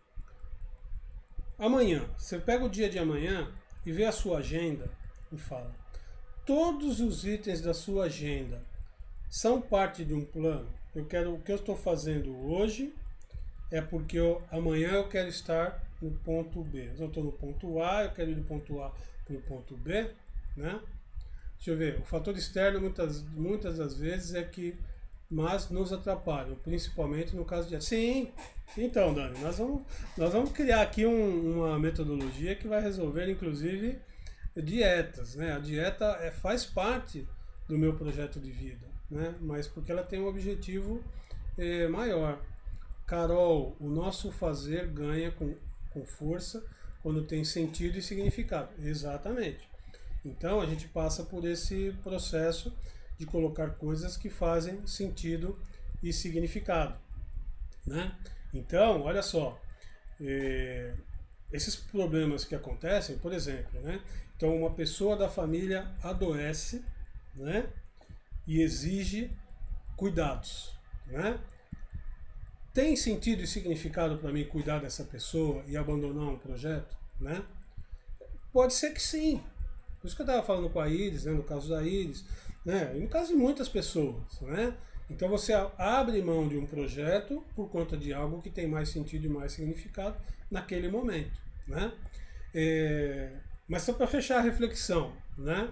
Amanhã, você pega o dia de amanhã e vê a sua agenda e fala: todos os itens da sua agenda são parte de um plano. Eu quero, o que eu estou fazendo hoje é porque eu, amanhã eu quero estar no ponto B. Eu estou no ponto A, eu quero ir do ponto A para o ponto B, né? Deixa eu ver, o fator externo muitas, muitas das vezes é que mas nos atrapalham, principalmente no caso de... Sim, então, Dani, nós vamos, nós vamos criar aqui um, uma metodologia que vai resolver, inclusive, dietas, né? A dieta é, faz parte do meu projeto de vida, né? Mas porque ela tem um objetivo é, maior. Carol, o nosso fazer ganha com, com força quando tem sentido e significado. Exatamente. Então a gente passa por esse processo de colocar coisas que fazem sentido e significado, né? Então, olha só, é, esses problemas que acontecem, por exemplo, né? Então uma pessoa da família adoece, né? E exige cuidados, né? Tem sentido e significado para mim cuidar dessa pessoa e abandonar um projeto, né? Pode ser que sim. Por isso que eu estava falando com a Iris, né, no caso da Iris, né, e no caso de muitas pessoas, né? Então você abre mão de um projeto por conta de algo que tem mais sentido e mais significado naquele momento, né? É, mas só para fechar a reflexão, né?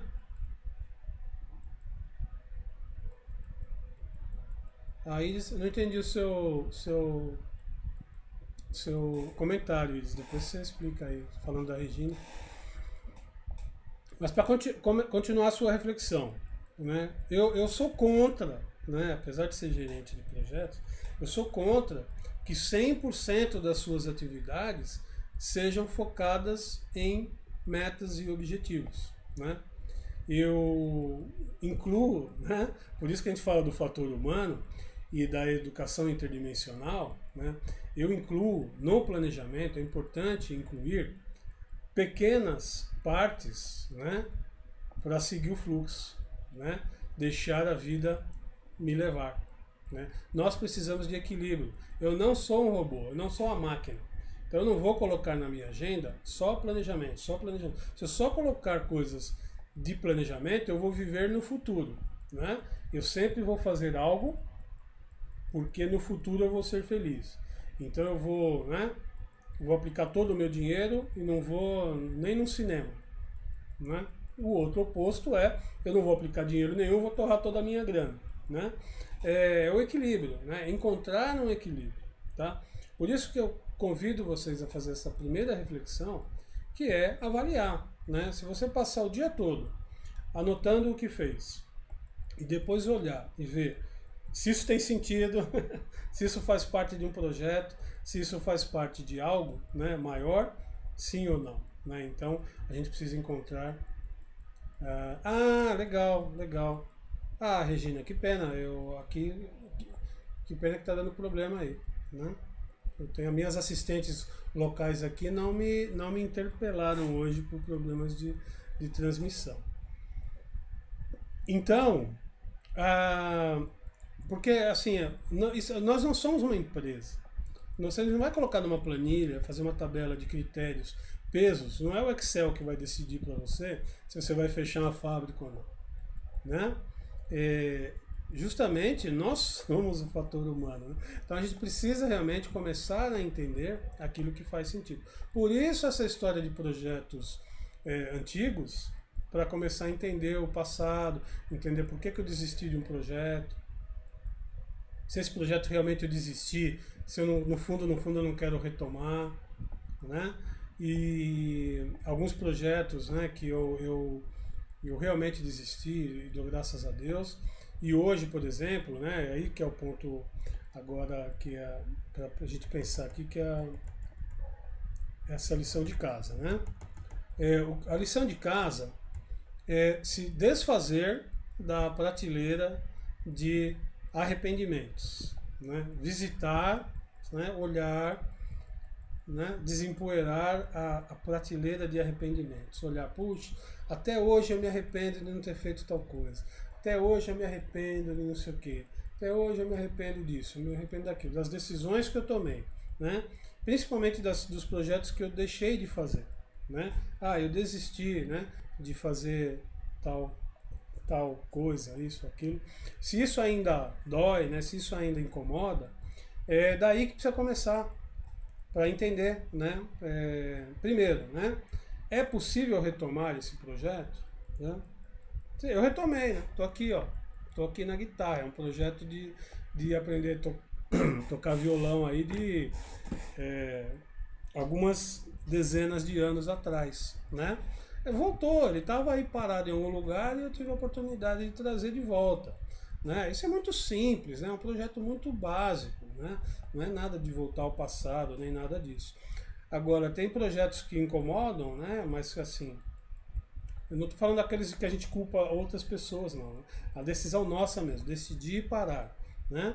A Iris, eu não entendi o seu, seu, seu comentário, Iris, depois você explica aí, falando da Regina. Mas para continu continuar a sua reflexão, né, eu, eu sou contra, né, apesar de ser gerente de projetos, eu sou contra que cem por cento das suas atividades sejam focadas em metas e objetivos. Né? Eu incluo, né, por isso que a gente fala do fator humano e da educação interdimensional, né, eu incluo no planejamento, é importante incluir pequenas partes, né, para seguir o fluxo, né, deixar a vida me levar. Né. Nós precisamos de equilíbrio. Eu não sou um robô, eu não sou uma máquina. Então eu não vou colocar na minha agenda só planejamento, só planejamento. Se eu só colocar coisas de planejamento, eu vou viver no futuro. Né. Eu sempre vou fazer algo porque no futuro eu vou ser feliz. Então eu vou, né, vou aplicar todo o meu dinheiro e não vou nem no cinema. Né? O outro oposto é, eu não vou aplicar dinheiro nenhum, vou torrar toda a minha grana. Né? É, é o equilíbrio, né? Encontrar um equilíbrio. Tá? Por isso que eu convido vocês a fazer essa primeira reflexão, que é avaliar. Né? Se você passar o dia todo anotando o que fez, e depois olhar e ver se isso tem sentido, se isso faz parte de um projeto, se isso faz parte de algo, né, maior, sim ou não. Né? Então, a gente precisa encontrar... Uh, ah, legal, legal. Ah, Regina, que pena, eu aqui... Que pena que está dando problema aí. Né? Eu tenho as minhas assistentes locais aqui não me, não me interpelaram hoje por problemas de, de transmissão. Então, ah, porque assim, nós não somos uma empresa. Você não vai colocar numa planilha, fazer uma tabela de critérios, pesos. Não é o Excel que vai decidir para você se você vai fechar uma fábrica ou não, né? É, justamente nós somos o fator humano, né? Então a gente precisa realmente começar a entender aquilo que faz sentido. Por isso essa história de projetos é, antigos, para começar a entender o passado, entender por que, que eu desisti de um projeto, se esse projeto realmente eu desisti, se eu no, no fundo, no fundo eu não quero retomar, né? E alguns projetos, né, que eu, eu, eu realmente desisti, e dou graças a Deus. E hoje, por exemplo, né, aí que é o ponto agora que é para a gente pensar aqui, que é essa lição de casa, né? É, a lição de casa é se desfazer da prateleira de arrependimentos, né? Visitar, né, olhar, né, desempoeirar a, a prateleira de arrependimentos, olhar, puxa, até hoje eu me arrependo de não ter feito tal coisa, até hoje eu me arrependo de não sei o quê, até hoje eu me arrependo disso, eu me arrependo daquilo, das decisões que eu tomei, né? Principalmente das, dos projetos que eu deixei de fazer, né? Ah, eu desisti, né, de fazer tal tal coisa, isso, aquilo. Se isso ainda dói, né, se isso ainda incomoda, é daí que precisa começar para entender, né? É, primeiro, né? É possível retomar esse projeto? Né? Eu retomei, né? Tô aqui, ó. Tô aqui na guitarra. É um projeto de, de aprender a to tocar violão aí de é, algumas dezenas de anos atrás, né? Voltou, ele estava aí parado em algum lugar e eu tive a oportunidade de trazer de volta, né? Isso é muito simples, né? É um projeto muito básico, né? Não é nada de voltar ao passado, nem nada disso. Agora, tem projetos que incomodam, né? Mas assim, eu não estou falando daqueles que a gente culpa outras pessoas, não, né? A decisão nossa mesmo, decidir parar, né?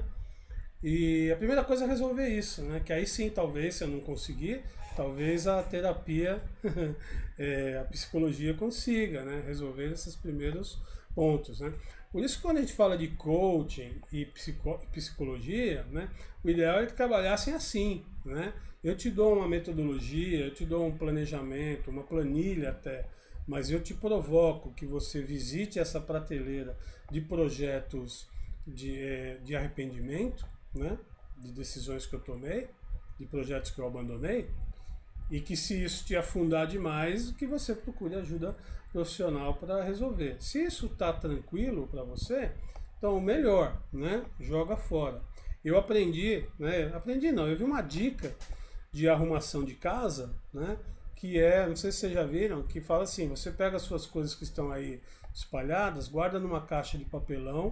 E a primeira coisa é resolver isso, né? Que aí sim, talvez, se eu não conseguir, talvez a terapia, é, a psicologia consiga, né, resolver esses primeiros pontos, né? Por isso que quando a gente fala de coaching e psico psicologia, né, o ideal é que trabalhassem assim, né? Eu te dou uma metodologia, eu te dou um planejamento, uma planilha até, mas eu te provoco que você visite essa prateleira de projetos de, é, de arrependimento, né, de decisões que eu tomei, de projetos que eu abandonei, e que se isso te afundar demais, que você procure ajuda profissional para resolver. Se isso está tranquilo para você, então melhor, né? Joga fora. Eu aprendi, né? Aprendi não, eu vi uma dica de arrumação de casa, né? Que é, não sei se vocês já viram, que fala assim, você pega as suas coisas que estão aí espalhadas, guarda numa caixa de papelão,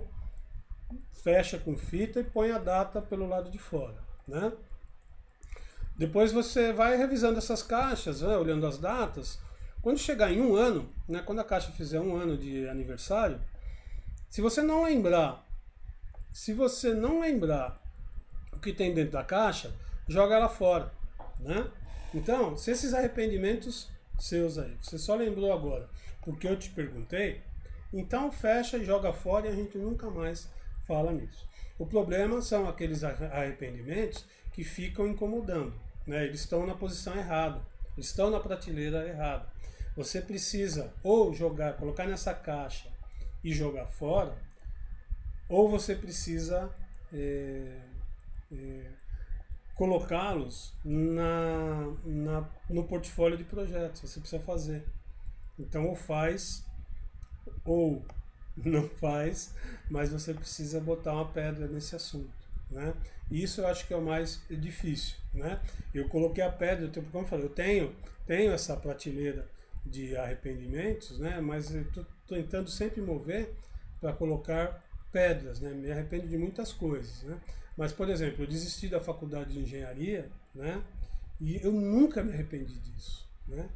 fecha com fita e põe a data pelo lado de fora, né? Depois você vai revisando essas caixas, né, olhando as datas. Quando chegar em um ano, né, quando a caixa fizer um ano de aniversário, se você não lembrar, se você não lembrar o que tem dentro da caixa, joga ela fora, né? Então, se esses arrependimentos seus aí, você só lembrou agora porque eu te perguntei, então fecha e joga fora e a gente nunca mais fala nisso. O problema são aqueles arrependimentos que ficam incomodando, né? Eles estão na posição errada, eles estão na prateleira errada. Você precisa ou jogar, colocar nessa caixa e jogar fora, ou você precisa é, é, colocá-los na, na, no portfólio de projetos. Você precisa fazer. Então, ou faz, ou não faz, mas você precisa botar uma pedra nesse assunto, né? Isso eu acho que é o mais difícil, né? Eu coloquei a pedra, como eu falei, eu tenho, tenho essa prateleira de arrependimentos, né? Mas eu estou tentando sempre mover para colocar pedras, né? Me arrependo de muitas coisas, né? Mas, por exemplo, eu desisti da faculdade de engenharia, né? E eu nunca me arrependi disso, né?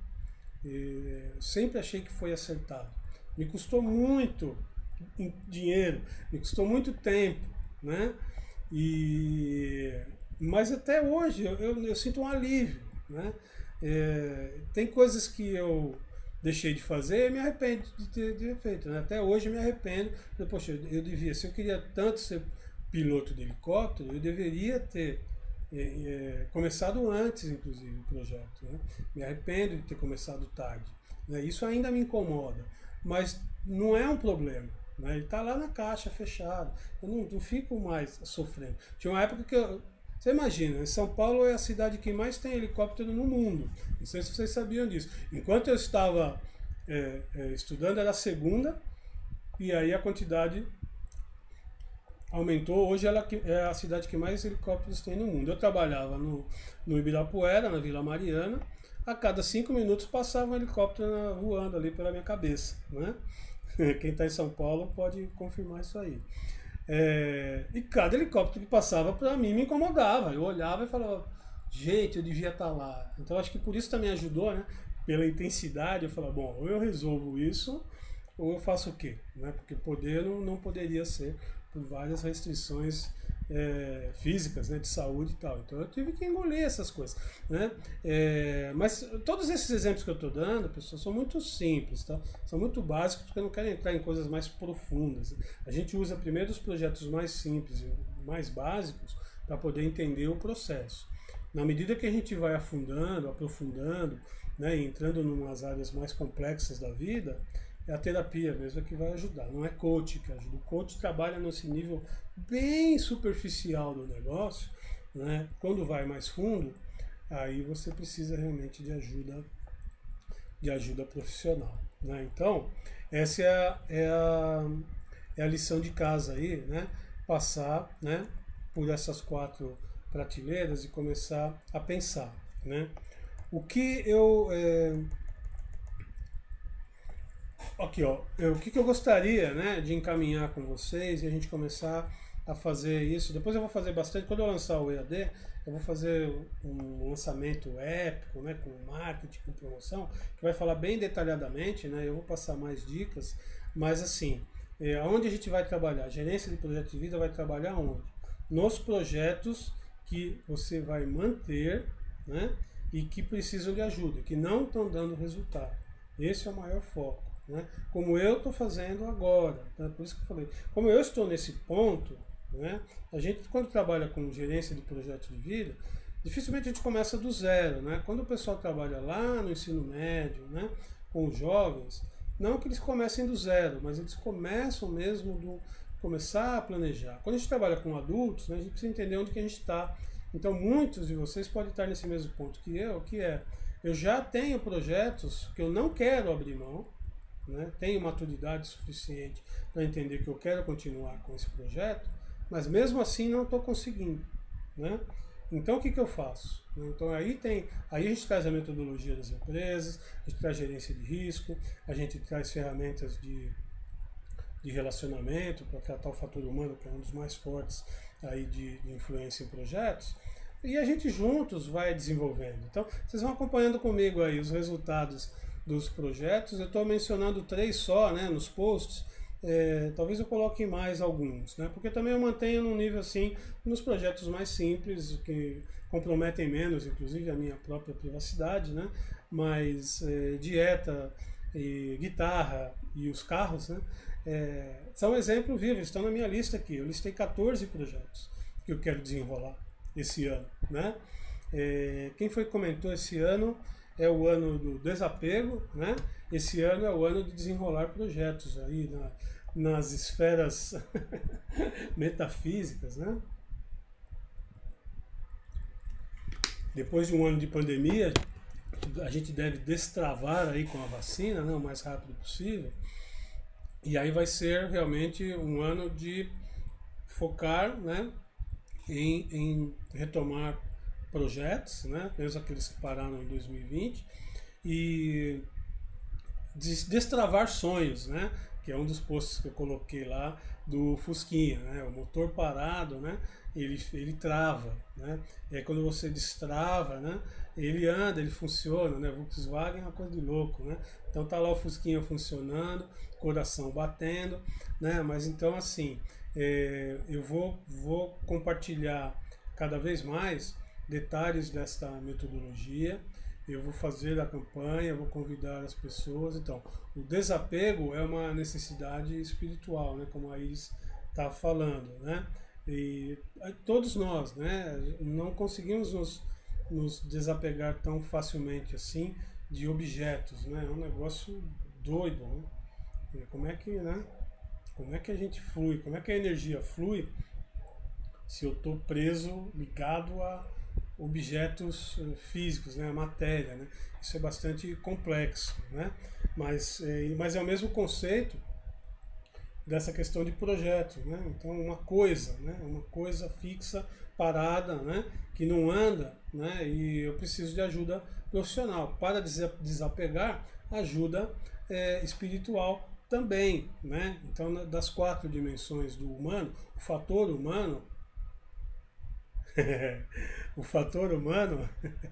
E sempre achei que foi acertado. Me custou muito dinheiro, me custou muito tempo, né? E Mas até hoje eu, eu, eu sinto um alívio, né? É, tem coisas que eu deixei de fazer e me arrependo de ter, de ter feito, né? Até hoje eu me arrependo. Eu, poxa, eu, eu devia, se eu queria tanto ser piloto de helicóptero, eu deveria ter é, é, começado antes, inclusive, o projeto, né? Me arrependo de ter começado tarde, né? Isso ainda me incomoda, mas não é um problema. Né? Ele está lá na caixa, fechado. Eu não, não fico mais sofrendo. Tinha uma época que eu, você imagina, São Paulo é a cidade que mais tem helicóptero no mundo. Não sei se vocês sabiam disso. Enquanto eu estava é, é, estudando, era a segunda, e aí a quantidade aumentou. Hoje ela é a cidade que mais helicópteros tem no mundo. Eu trabalhava no, no Ibirapuera, na Vila Mariana. A cada cinco minutos passava um helicóptero voando ali pela minha cabeça. Né? Quem está em São Paulo pode confirmar isso aí. É, e cada helicóptero que passava para mim me incomodava. Eu olhava e falava, gente, eu devia estar lá. Então acho que por isso também ajudou, né? Pela intensidade, eu falava, bom, ou eu resolvo isso, ou eu faço o quê? Né? Porque poder não, não poderia ser por várias restrições é, físicas, né, de saúde e tal. Então eu tive que engolir essas coisas. Né? É, mas todos esses exemplos que eu estou dando, pessoal, são muito simples, tá? São muito básicos, porque eu não quero entrar em coisas mais profundas. A gente usa primeiro os projetos mais simples, mais básicos, para poder entender o processo. Na medida que a gente vai afundando, aprofundando, né, e entrando em umas áreas mais complexas da vida, é a terapia mesmo que vai ajudar, não é coach que ajuda. O coach trabalha nesse nível bem superficial do negócio, né? Quando vai mais fundo, aí você precisa realmente de ajuda, de ajuda profissional. Né? Então, essa é a, é, a, é a lição de casa aí, né? Passar, né, por essas quatro prateleiras e começar a pensar. Né? O que eu... É, Aqui, ó, eu, o que, que eu gostaria, né, de encaminhar com vocês e a gente começar a fazer isso. Depois eu vou fazer bastante, quando eu lançar o E A D, eu vou fazer um lançamento épico, né, com marketing, com promoção, que vai falar bem detalhadamente, né, eu vou passar mais dicas, mas assim, é, onde a gente vai trabalhar? A gerência de projeto de vida vai trabalhar onde? Nos projetos que você vai manter, né, e que precisam de ajuda, que não estão dando resultado. Esse é o maior foco. Né? Como eu estou fazendo agora, né? Por isso que eu falei, como eu estou nesse ponto, né? A gente quando trabalha com gerência de projeto de vida, dificilmente a gente começa do zero, né? Quando o pessoal trabalha lá no ensino médio, né, com os jovens, não que eles comecem do zero, mas eles começam mesmo do começar a planejar. Quando a gente trabalha com adultos, né, a gente precisa entender onde que a gente está. Então muitos de vocês podem estar nesse mesmo ponto que eu, que é, eu já tenho projetos que eu não quero abrir mão, né? Tenho maturidade suficiente para entender que eu quero continuar com esse projeto, mas mesmo assim não estou conseguindo. Né? Então o que, que eu faço? Então aí, tem, aí a gente traz a metodologia das empresas, a gente traz gerência de risco, a gente traz ferramentas de, de relacionamento para tratar o fator humano, que é um dos mais fortes aí de, de influência em projetos, e a gente juntos vai desenvolvendo. Então vocês vão acompanhando comigo aí os resultados dos projetos. Eu estou mencionando três só, né, nos posts, é, talvez eu coloque mais alguns, né, porque também eu mantenho num nível assim, nos projetos mais simples, que comprometem menos, inclusive, a minha própria privacidade, né, mas é, dieta, e guitarra e os carros, né, é, são exemplo vivo, estão na minha lista aqui. Eu listei quatorze projetos que eu quero desenrolar esse ano. Né. É, quem foi que comentou esse ano? É o ano do desapego, né? Esse ano é o ano de desenrolar projetos aí na, nas esferas metafísicas, né? Depois de um ano de pandemia, a gente deve destravar aí com a vacina, né, o mais rápido possível. E aí vai ser realmente um ano de focar, né, em, em retomar projetos, né, mesmo aqueles que pararam em dois mil e vinte, e destravar sonhos, né, que é um dos posts que eu coloquei lá do Fusquinha, né, o motor parado, né, ele, ele trava, né, e aí quando você destrava, né, ele anda, ele funciona, né, Volkswagen é uma coisa de louco, né, então tá lá o Fusquinha funcionando, coração batendo, né, mas então assim, é, eu vou, vou compartilhar cada vez mais detalhes desta metodologia. Eu vou fazer a campanha, vou convidar as pessoas. Então, o desapego é uma necessidade espiritual, né? Como a Iris está falando, né? E todos nós, né? Não conseguimos nos, nos desapegar tão facilmente assim de objetos, né? É um negócio doido, né? Como é que, né? Como é que a gente flui? Como é que a energia flui se eu estou preso, ligado a objetos físicos, né, a matéria, né? Isso é bastante complexo, né? Mas, é, mas é o mesmo conceito dessa questão de projeto, né? Então uma coisa, né, uma coisa fixa, parada, né, que não anda, né, e eu preciso de ajuda profissional para desapegar, ajuda é, espiritual também, né? Então das quatro dimensões do humano, o fator humano o fator humano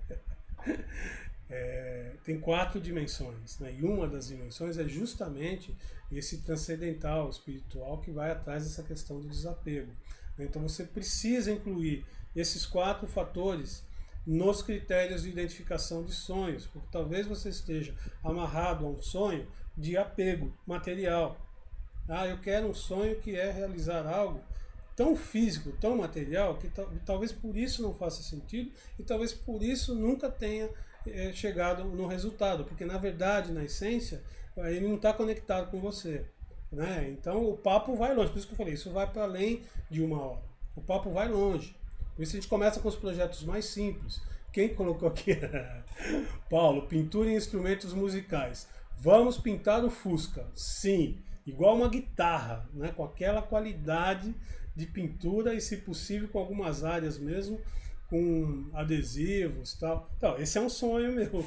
é, tem quatro dimensões, né? E uma das dimensões é justamente esse transcendental, espiritual, que vai atrás dessa questão do desapego. Então você precisa incluir esses quatro fatores nos critérios de identificação de sonhos, porque talvez você esteja amarrado a um sonho de apego material. Ah, eu quero um sonho que é realizar algo tão físico, tão material, que talvez por isso não faça sentido e talvez por isso nunca tenha é, chegado no resultado, porque na verdade, na essência, ele não está conectado com você, né? Então o papo vai longe, por isso que eu falei, isso vai para além de uma hora, o papo vai longe. Por isso a gente começa com os projetos mais simples. Quem colocou aqui? Paulo, pintura em instrumentos musicais. Vamos pintar o Fusca. Sim, igual uma guitarra, né? Com aquela qualidade de pintura e, se possível, com algumas áreas mesmo, com adesivos e tal. Então, esse é um sonho meu.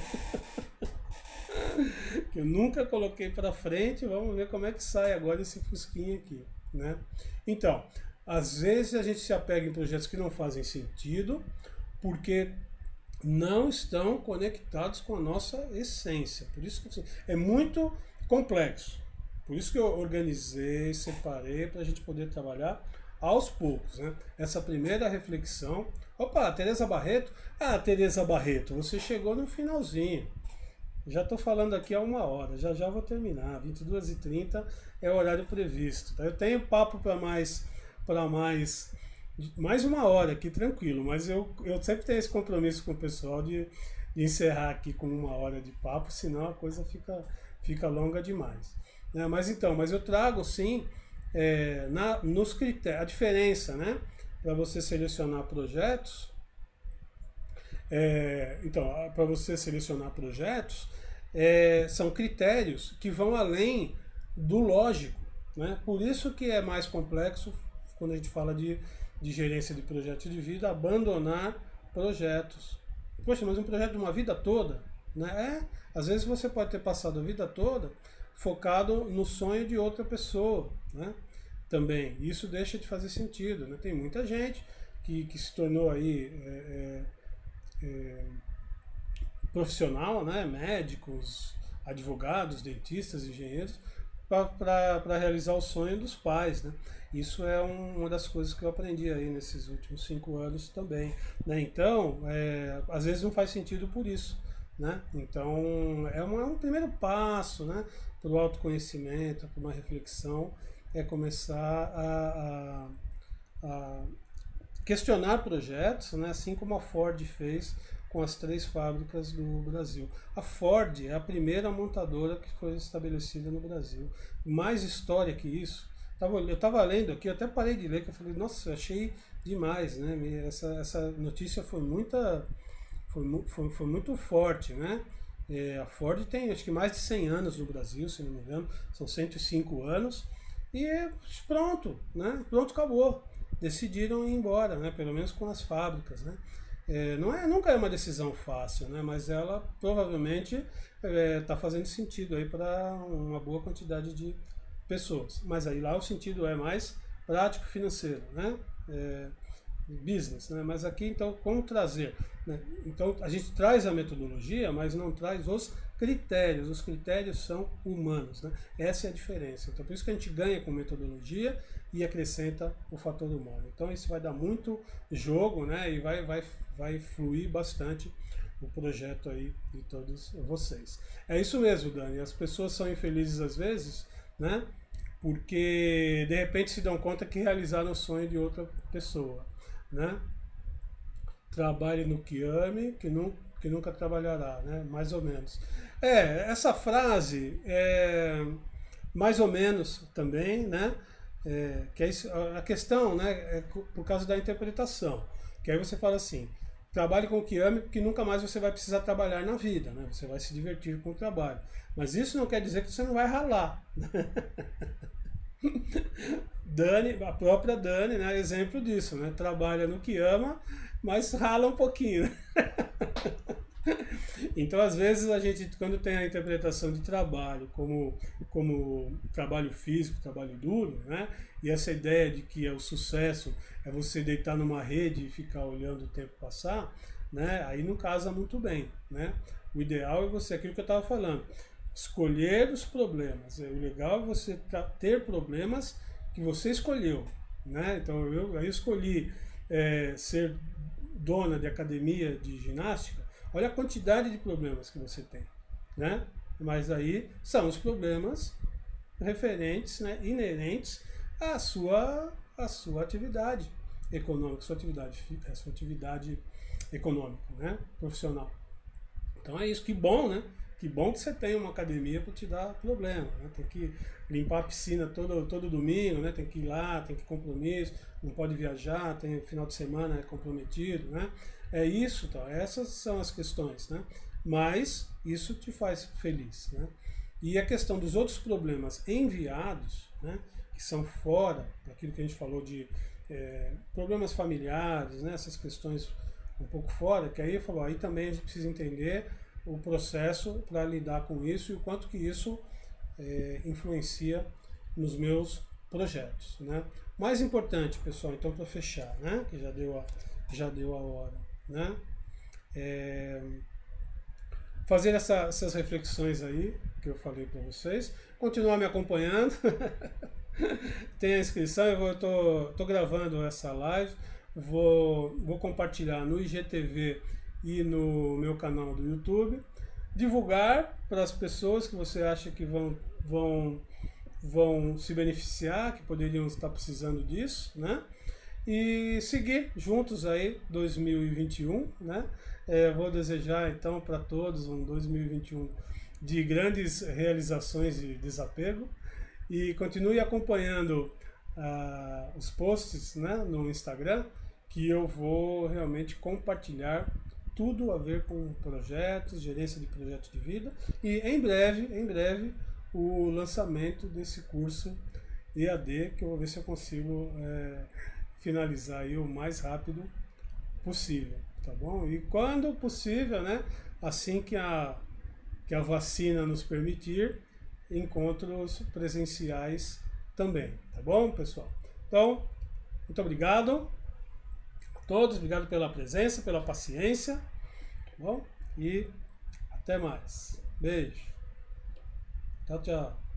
Que eu nunca coloquei para frente. Vamos ver como é que sai agora esse Fusquinha aqui, né? Então, às vezes a gente se apega em projetos que não fazem sentido, porque não estão conectados com a nossa essência. Por isso que é muito complexo. Por isso que eu organizei, separei, para a gente poder trabalhar aos poucos, né? Essa primeira reflexão. Opa, Tereza Barreto? Ah, Tereza Barreto, você chegou no finalzinho. Já estou falando aqui há uma hora, já já vou terminar. vinte e duas e trinta é o horário previsto. Tá? Eu tenho papo para mais, para mais, mais uma hora aqui, tranquilo, mas eu, eu sempre tenho esse compromisso com o pessoal de, de encerrar aqui com uma hora de papo, senão a coisa fica, fica longa demais. É, mas então, mas eu trago sim é, na, nos critérios, a diferença, né, para você selecionar projetos. É, então, para você selecionar projetos, é, são critérios que vão além do lógico, né? Por isso que é mais complexo quando a gente fala de, de gerência de projetos de vida, abandonar projetos. Poxa, mas um projeto de uma vida toda, né? É, às vezes você pode ter passado a vida toda focado no sonho de outra pessoa, né? Também, isso deixa de fazer sentido, né? Tem muita gente que, que se tornou aí é, é, é, profissional, né? Médicos, advogados, dentistas, engenheiros, para realizar o sonho dos pais, né? Isso é um, uma das coisas que eu aprendi aí nesses últimos cinco anos também, né? Então, é, às vezes não faz sentido por isso, né? Então, é, uma, é um primeiro passo, né, para o autoconhecimento, para uma reflexão, é começar a, a, a questionar projetos, né, assim como a Ford fez com as três fábricas do Brasil. A Ford é a primeira montadora que foi estabelecida no Brasil. Mais história que isso. Eu estava lendo aqui, eu até parei de ler, que eu falei, nossa, achei demais, né? Essa, essa notícia foi, muita, foi, foi, foi muito forte, né? É, a Ford tem acho que mais de cem anos no Brasil, se não me engano, são cento e cinco anos, e pronto, né? Pronto, acabou. Decidiram ir embora, né? Pelo menos com as fábricas, né? É, não é, nunca é uma decisão fácil, né? Mas ela provavelmente está é, fazendo sentido aí para uma boa quantidade de pessoas. Mas aí lá o sentido é mais prático financeiro, né? É, business, né? Mas aqui então como trazer, né? Então a gente traz a metodologia, mas não traz os critérios. Os critérios são humanos, né? Essa é a diferença. Então por isso que a gente ganha com metodologia e acrescenta o fator humano. Então isso vai dar muito jogo, né? E vai vai vai fluir bastante o projeto aí de todos vocês. É isso mesmo, Dani. As pessoas são infelizes às vezes, né? Porque de repente se dão conta que realizaram o sonho de outra pessoa, né? Trabalhe no que ame, que, nu, que nunca trabalhará, né? Mais ou menos. É, essa frase é mais ou menos também, né? É, que é isso, a questão, né? É por causa da interpretação. Que aí você fala assim: trabalhe com o que ame, porque nunca mais você vai precisar trabalhar na vida, né? Você vai se divertir com o trabalho. Mas isso não quer dizer que você não vai ralar. Dani, a própria Dani, né? Exemplo disso, né? Trabalha no que ama, mas rala um pouquinho. Né? Então, às vezes, a gente, quando tem a interpretação de trabalho como, como trabalho físico, trabalho duro, né? E essa ideia de que é o sucesso é você deitar numa rede e ficar olhando o tempo passar, né? Aí não casa muito bem, né? O ideal é você, aquilo que eu estava falando, escolher os problemas. O legal é você ter problemas que você escolheu, né? Então, eu, eu escolhi é, ser dona de academia de ginástica. Olha a quantidade de problemas que você tem, né? Mas aí são os problemas referentes, né, inerentes à sua, à sua atividade econômica, sua atividade, a sua atividade econômica, né, profissional. Então é isso, que bom, né? Que bom que você tem uma academia para te dar problema, né? Tem que limpar a piscina todo, todo domingo, né? Tem que ir lá, tem que compromisso, não pode viajar, tem final de semana é comprometido, né? É isso, tá? Essas são as questões, né? Mas isso te faz feliz, né? E a questão dos outros problemas enviados, né? Que são fora daquilo que a gente falou de é, problemas familiares, né? Essas questões um pouco fora, que aí falou, aí também a gente precisa entender o processo para lidar com isso e o quanto que isso é, influencia nos meus projetos, né? Mais importante, pessoal, então para fechar, né? Que já deu a, já deu a hora. Né? É, fazer essa, essas reflexões aí que eu falei para vocês, continuar me acompanhando. Tem a inscrição, eu estou tô, tô gravando essa live, vou, vou compartilhar no I G T V e no meu canal do YouTube, divulgar para as pessoas que você acha que vão, vão, vão se beneficiar, que poderiam estar precisando disso, né? E seguir juntos aí dois mil e vinte e um, né? É, vou desejar então para todos um dois mil e vinte e um de grandes realizações e desapego, e continue acompanhando ah, os posts, né, no Instagram, que eu vou realmente compartilhar tudo a ver com projetos, gerência de projetos de vida, e em breve, em breve, o lançamento desse curso E A D, que eu vou ver se eu consigo é, finalizar aí o mais rápido possível, tá bom? E quando possível, né, assim que a, que a vacina nos permitir, encontros presenciais também, tá bom, pessoal? Então, muito obrigado a todos, obrigado pela presença, pela paciência, tá bom? E até mais. Beijo. Tchau, tchau.